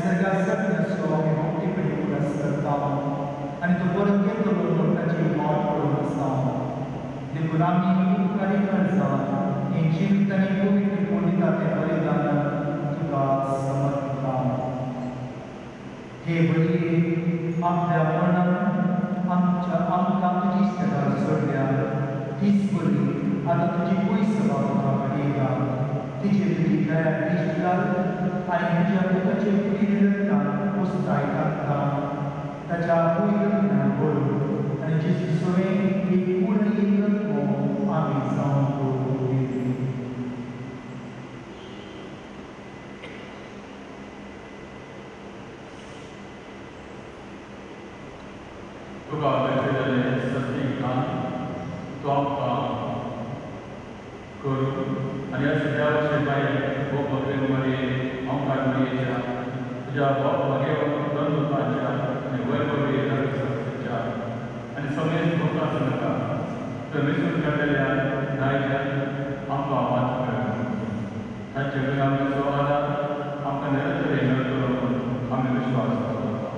निसर्गासाठी असो आमी मोठेपणी उदास करता आनी तो परत येतो म्हणून ताची वाट पळोवन आसा देखून आमी उपकारी काळजान हें जिवीत आनी पवित्र कोणिता तें बलिदान तुका समर्पिता हे बली आपल्या मनान आमकां तुजी सेवा सोडल्या तीच बरी आतां तुजी पयस सभा तुका कडेगा तिचे तुजी दया दिश्ट घाल आनी तुज्या पुताचे पुरीरतान पुस्ताय काडटा ताच्या पवित्रपणान भरून आनी जेजूचोय एक पूर्ण एकत्व आमी जावन करूं तुका मेळटलें सत्य ज्ञान तो आमकां करूं आनी ह्या सगळ्या वर्षे भायर हो भगवे मरे आमकां मरयेच्या तुज्या बंधुकांच्या आनी वैभवी रक्तच्या आनी सगळे भक्तां संगता परमेश्वर केल्ल्या न्यायान आमकां वाच कर ताचे गुणांचो आदार आमकां निरंतर मेळटलो आमी विश्वास करता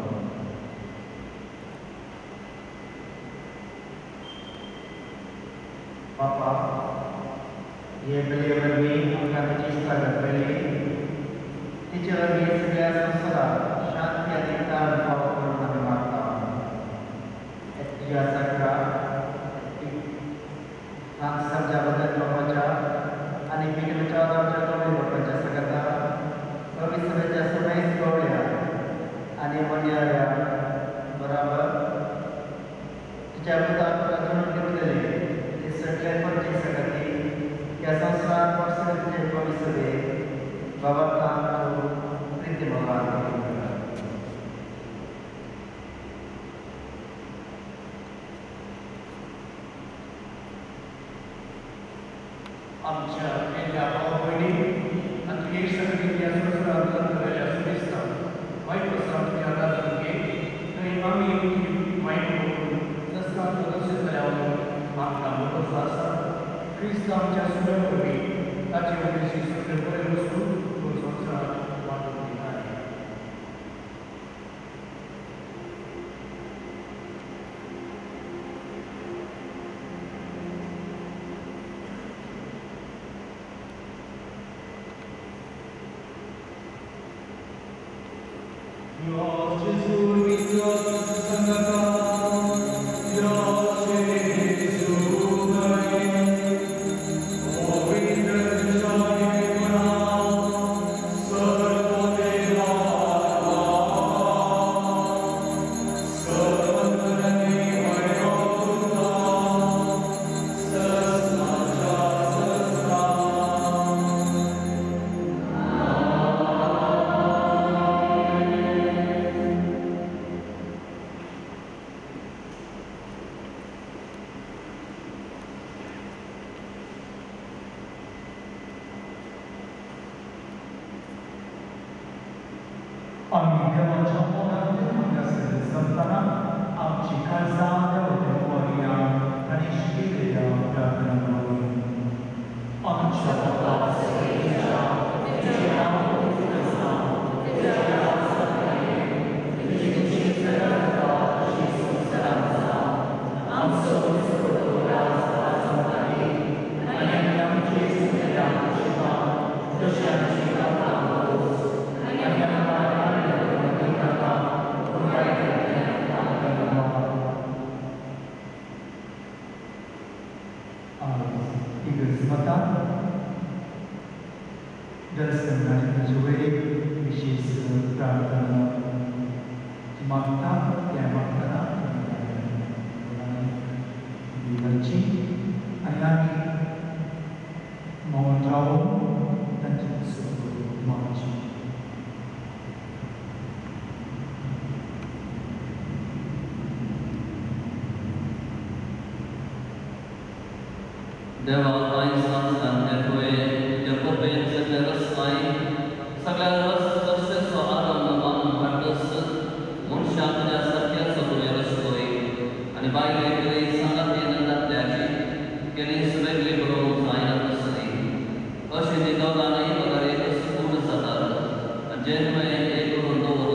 Papa, ये बलिवर में उनका तुझी स्वागत करे तिच्यावर मी सगळ्या संसारात शांती आणि ताळ भाव करून आम्ही मागता तुझ्या सगळा सांगसारच्या बद्दल लोकांच्या आणि पिकलच्या आधारच्या दोन्ही लोकांच्या सगळ्या भविष्याच्या समय गवळ्या आणि मंडळाल्या बरोबर तिच्या बुद्धात अजून घेतलेले सगळे पंचे सगळी या संसारात वर्षाचे भविष्य बाबा काम प्रीती भगवान आमच्या पहिल्या भावभयणी आणि हे सगळी या संसारात अंतराच्या सुदिसता वाईट प्रसाराच्या आधारात घे आम्ही वाईट होऊन जसं सदस्य झाल्यावर आमकां मोठो आसा क्रिस्त आमच्या सुरवरवी ताचे उद्देशी सगळे बरे वस्तू तो संवसारात वाटून दिताय आम्ही देवाच्या मोगात मंगळाचे संताना आमची खालसा देवाच्या आणि शिकेलेल्या प्रार्थना करू आमच्या दर्शन आणि त्याच्यावेळी विशेष प्रार्थना मागता त्या मागताना देवाची आणि आम्ही मौन राहून त्यांच्या मागची देवा आई संस्थान देखोए जब पेन से रस्ताई सगळ्या रस्ते सो आनंद मान भटस मुनशाच्या सत्य सगळे रस्तोय आणि बायले केले संगती नंदातल्याची केली सगळे बरोबर जायला नसते अशी निदोला नाही वगैरे संपूर्ण जातात जन्म एक करून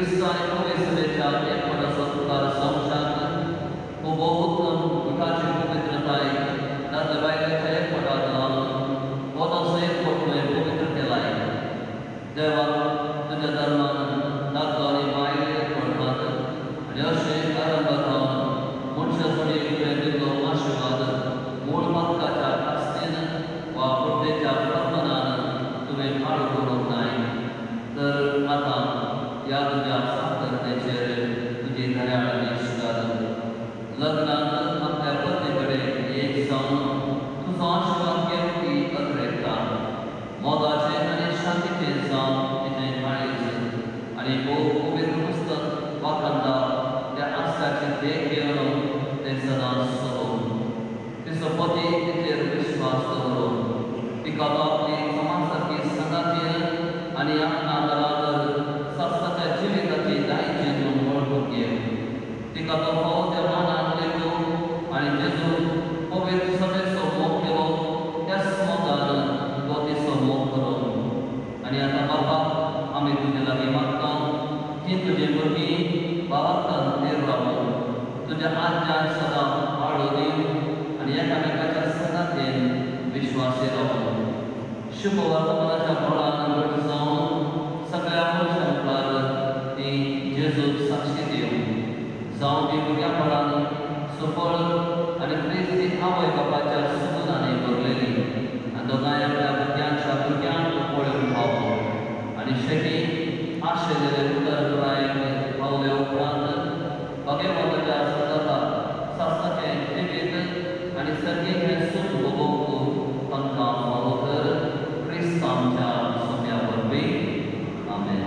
Cristiane povestește e fără să care să înșeală, o băută uitace pămitrătai, dar de vai de ce e fără de la o să e fără de pămitrătelai. Deva, de dărman, dar doar e mai de fără, Leoșe arămbătau, mulți zăzunii cu edilor mașevadă, mult matcacea castină, cu apurtecea formănană, tu vei harul coronai, dar mata, iată viața, dar de cere, tu de tăreală de șgadă. Lăgnată, aptea pătecăre, ei sau nu, tu s-o așevat cheftiiătrecta. Moda ce ne șantite sau, ne haiță, ani cu cuvântul vakanda, de asta ce te chero, de sădan sălom. Te să poate te răbășva sălom. Picadapli, samansa ki sandatir, ani apna daradar, sastata jivitati dai jenun morbukie. Picadapau de mana leku, ani jesu, povit sabe somokelo, yas modana, goti somokelo. Ani ata bapa, ami tujhe lagi matkan, jin tujhe berbi, bahkan terlalu, tujuh ajar sedang hadir, ania kami baca senatin Vishwasi Rabu. Syukur kepada Tuhan bersama segala musyawarah di Yesus saksi Dia. Saud di dunia peran support ada Kristi awal kepada sebenarnya berlari. Anda naya berjalan berjalan boleh berhawa. Ada syekh asyik dari utara beraya oleh peran bagaimana jasa data sasa activity आणि सर्व सुख भोगतो पंखा फॉलोकर ख्रिस्तांच्या सोम्यावर बी आमेन.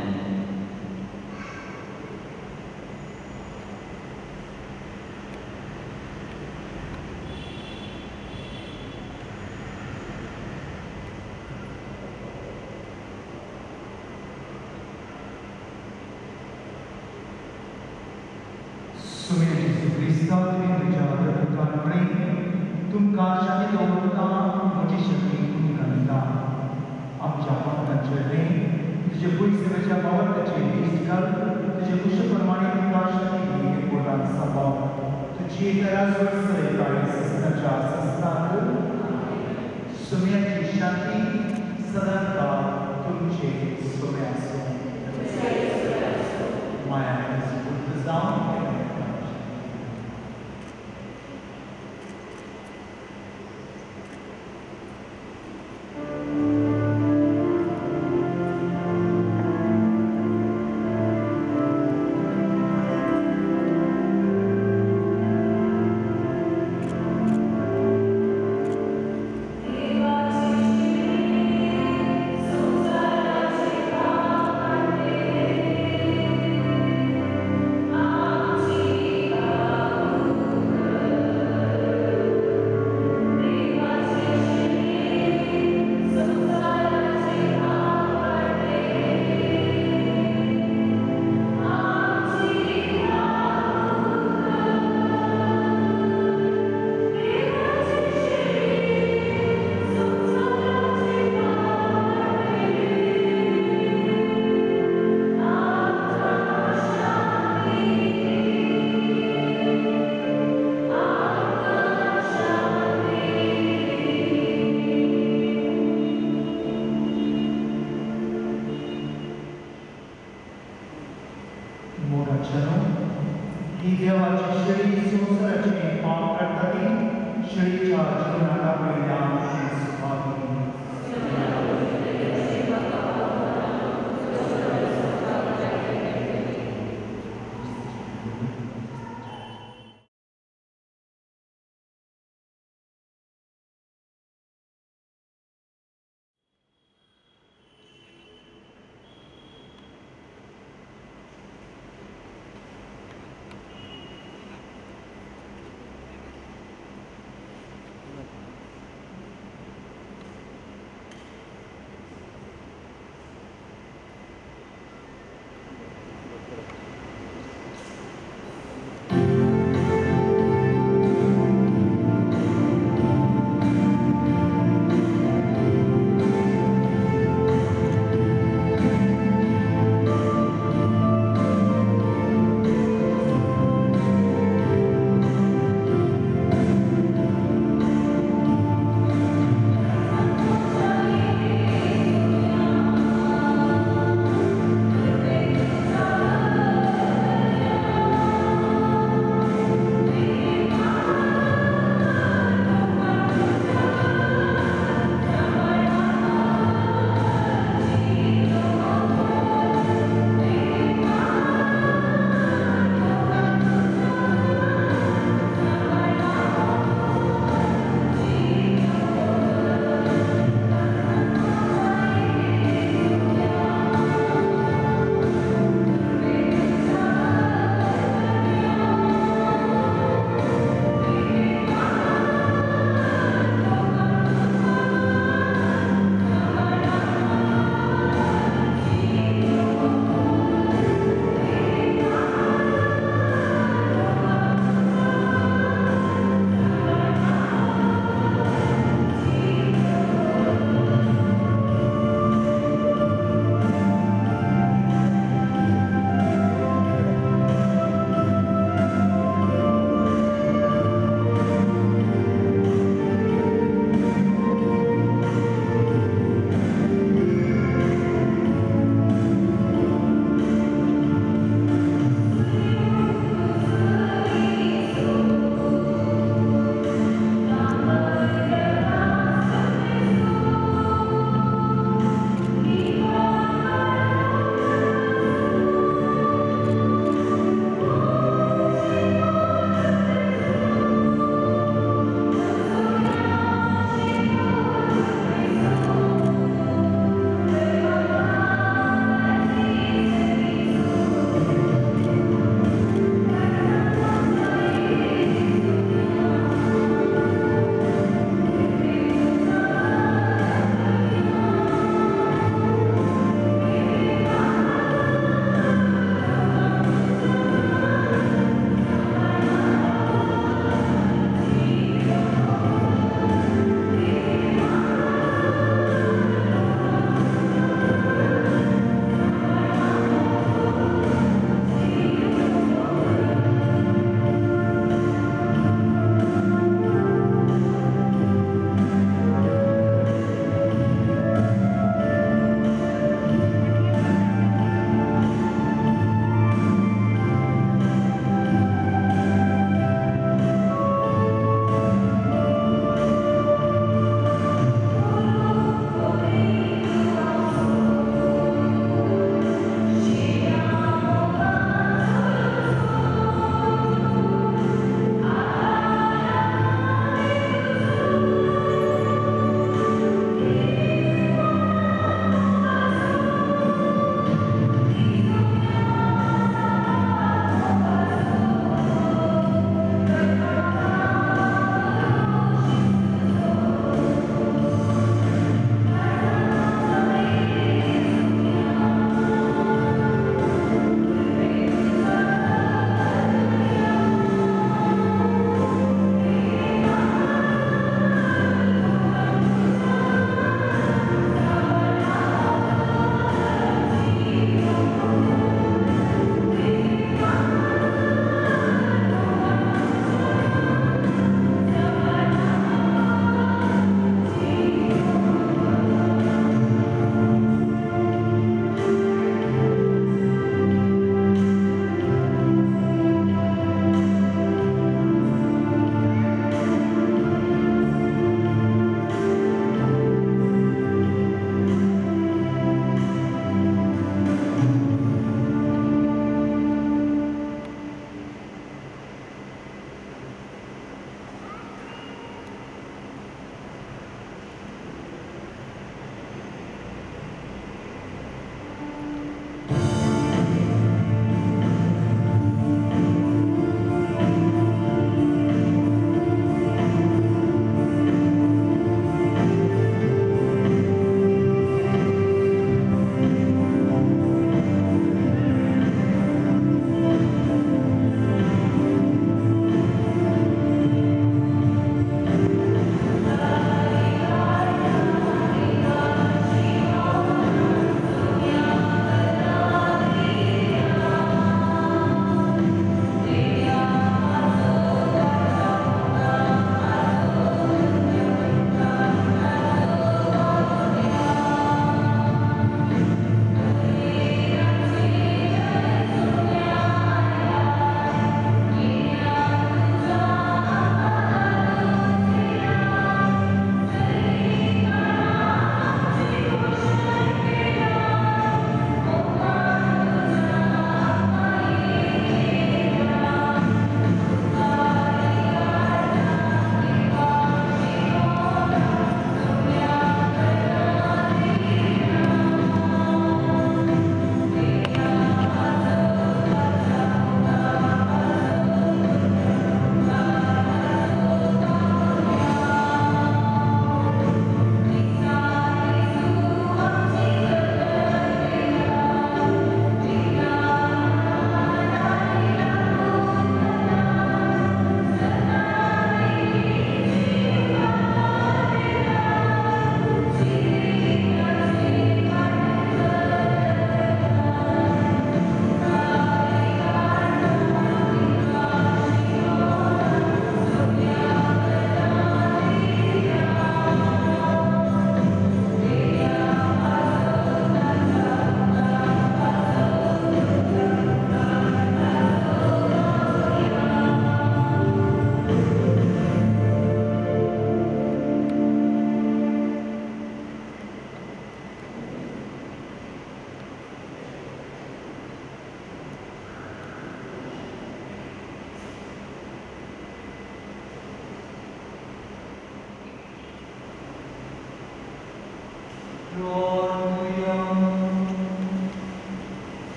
Sumia Gesù Cristo, Rindugiato Tuhan Pri, तुमका शादी होता मुझे शक्ति तुमका मिला. आमच्या पावलांचे तुझे पैसे पावर त्याचे दिसकाल तुझे कुशप्रमाणे तुमका शक्ती दिली बोलान सभाव तुझी तराजवर सरेकाळी सस्ताच्या सस्ताक सुम्याची शांती सदांका तुमचे सुम्या असो. माया स्फूर्त जाऊन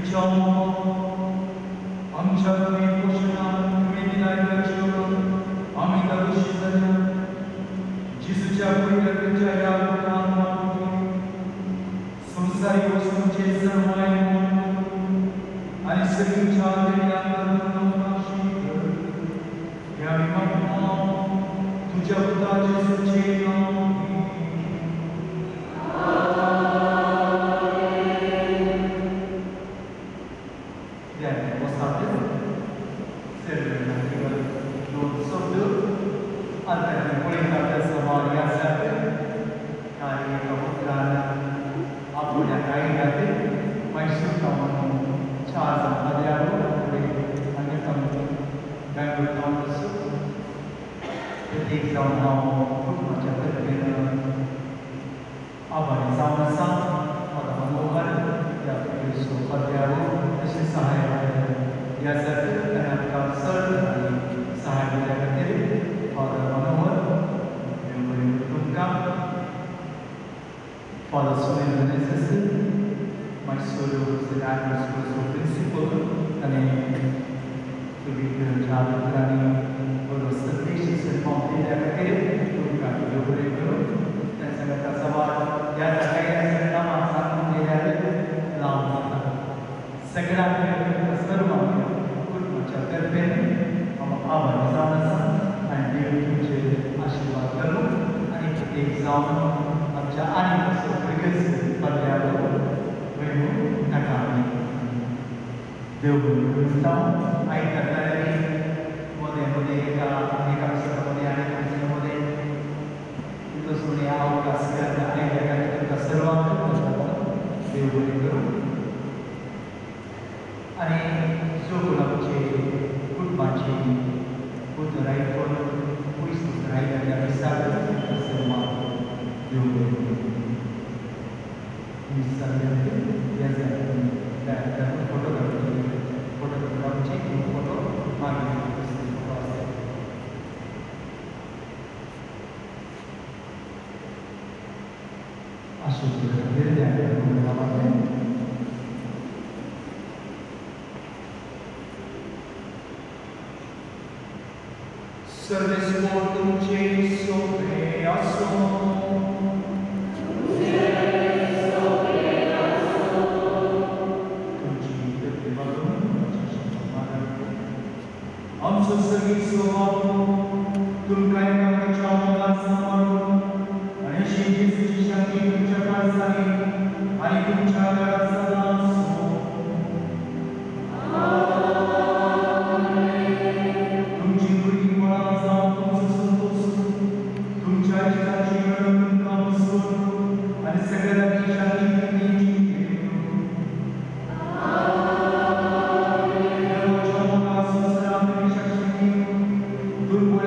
Tuhan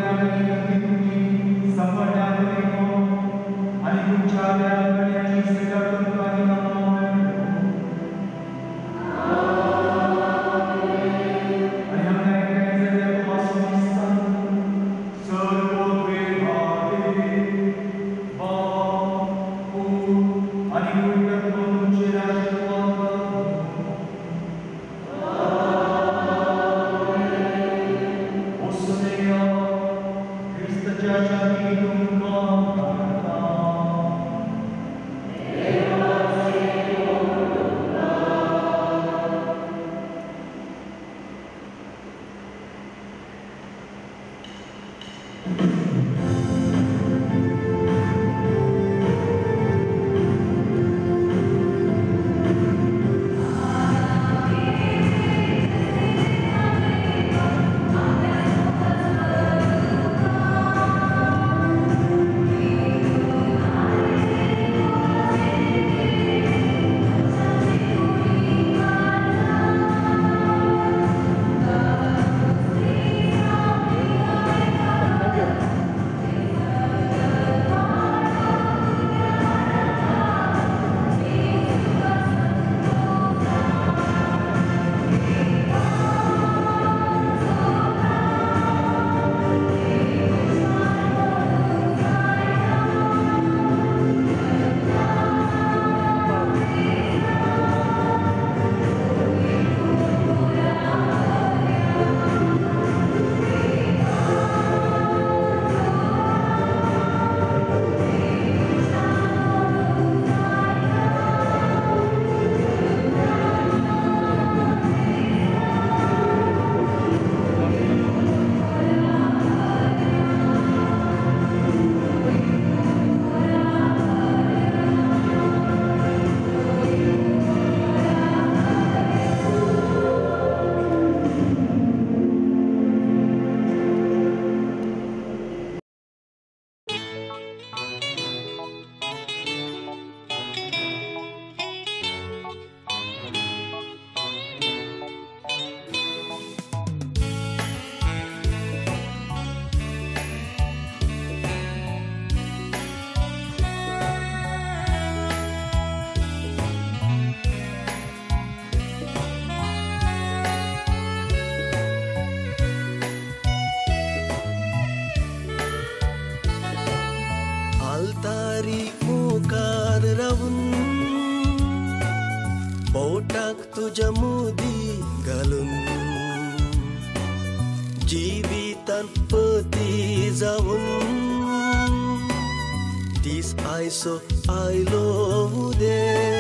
तुझ्या मुदी घालून जिवितान पती जाऊन तीस आयसो आयलो उदे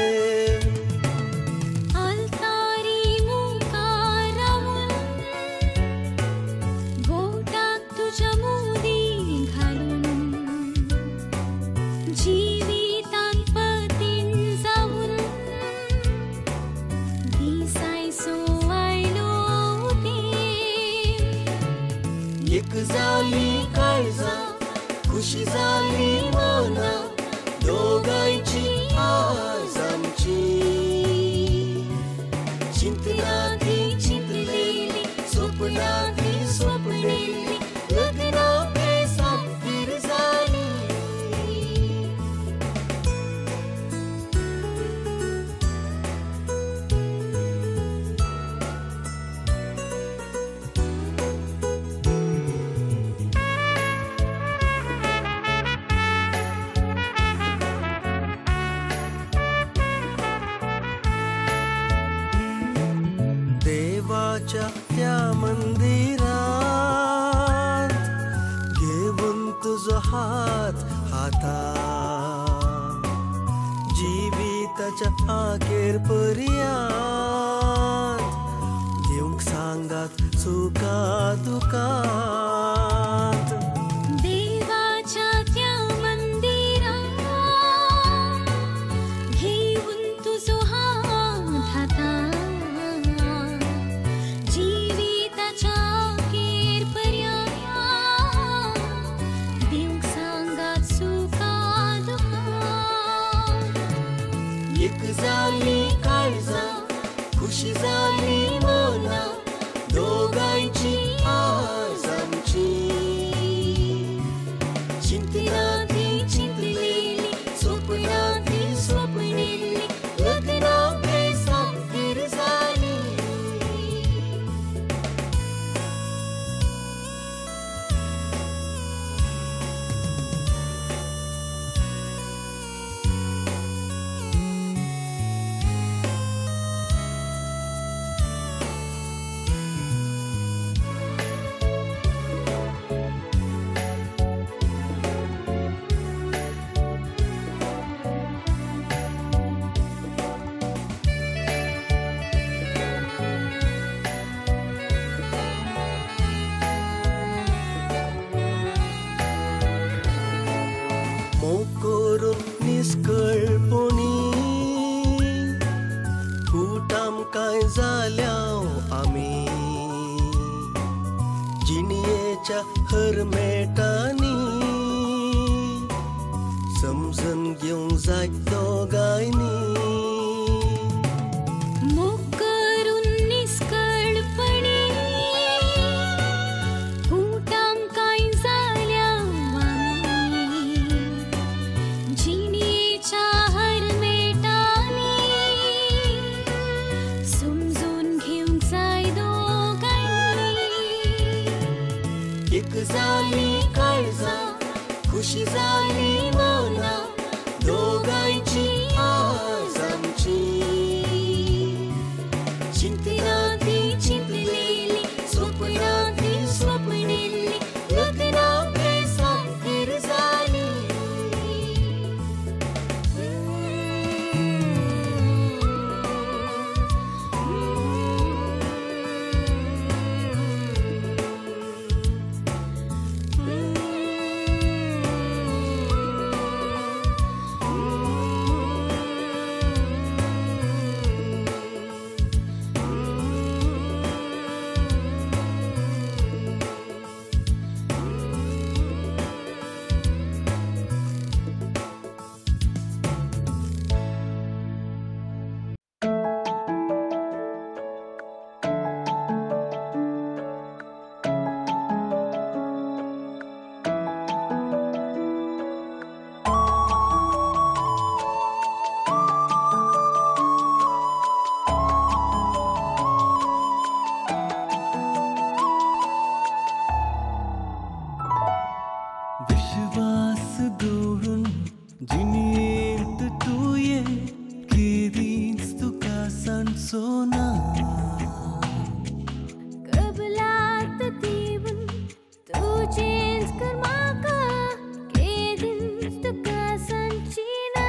झाली काळजा खुशी झाली मना दोघांची आज आमची चिंतनाती चिंतलेली स्वप्नाती स्वप्नेली लग्ना पेसा फिर झाली त्या मंदिरात घेऊन तुझा हात हातात जीविताच्या आखेर पर्यंत देऊंक सांगात सुखा दुखात देवाच्या त्या मंदिरात घेऊन तुझो हात हातात झाली काळजा खुशी झाली मना दोघांची आज आमची चिंतनाती चिंतलेली स्वप्नाती स्वप्नेली लग्ना पेसा फिर झाली निष्कळपणी कुटाम काय जाल्याव आमी जिणयेच्या हरमेटांनी समजून घेवंक जाय दोगांयनी झाली काळजा खुशी झाली मना दोघांची आज आमची चिंतनाती चिंतलेली स्वप्नाती स्वप्नेली लग्ना पेसा फिर झाली सुना कबलात तीवन तू चेंज कर माका के दिन तुका संचीना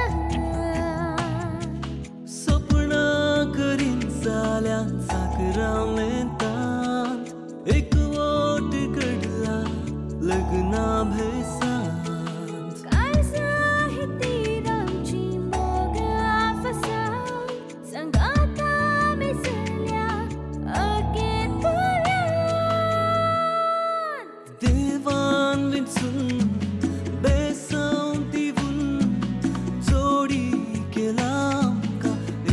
सपना करीन साल्या साकरामेंतात एक वोट कडला लग्ना भेसांत काय साहिती रामची मोग आफसा संगाता मिसल्या अकेत पुल्यात देवान विंचून बेसांव दिवून जोडी केला आमका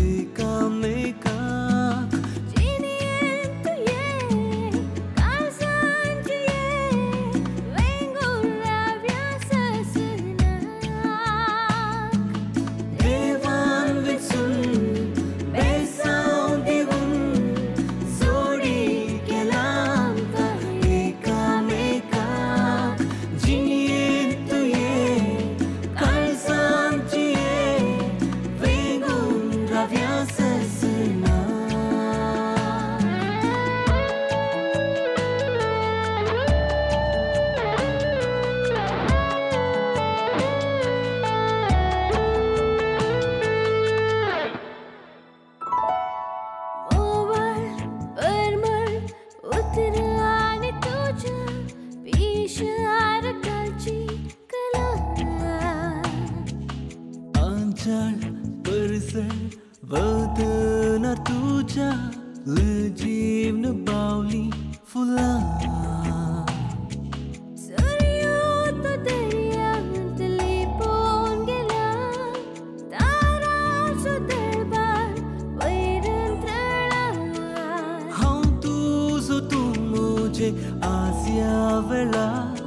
एकामेकाक जिणेंत तुये काल सांज ये वेंगुर्लाव्या ससनाक देवान विंचून बेसांव दिवून जोडी केला आमका एकामेकाक जिणेंत तुये काळजांची ये वेंगून राव्या ससनाक मोवाळ परमळ उतर आणि तुझ्या पिशार कालची कला आंचळ परसळ वदनार तुझ्या लजीवन बावली फुलां सूर्योत दर्यांत लिपोन गेला ताराचो दरबार वैरण तळा हांव तुजो तूं म्हजे आसया वेळार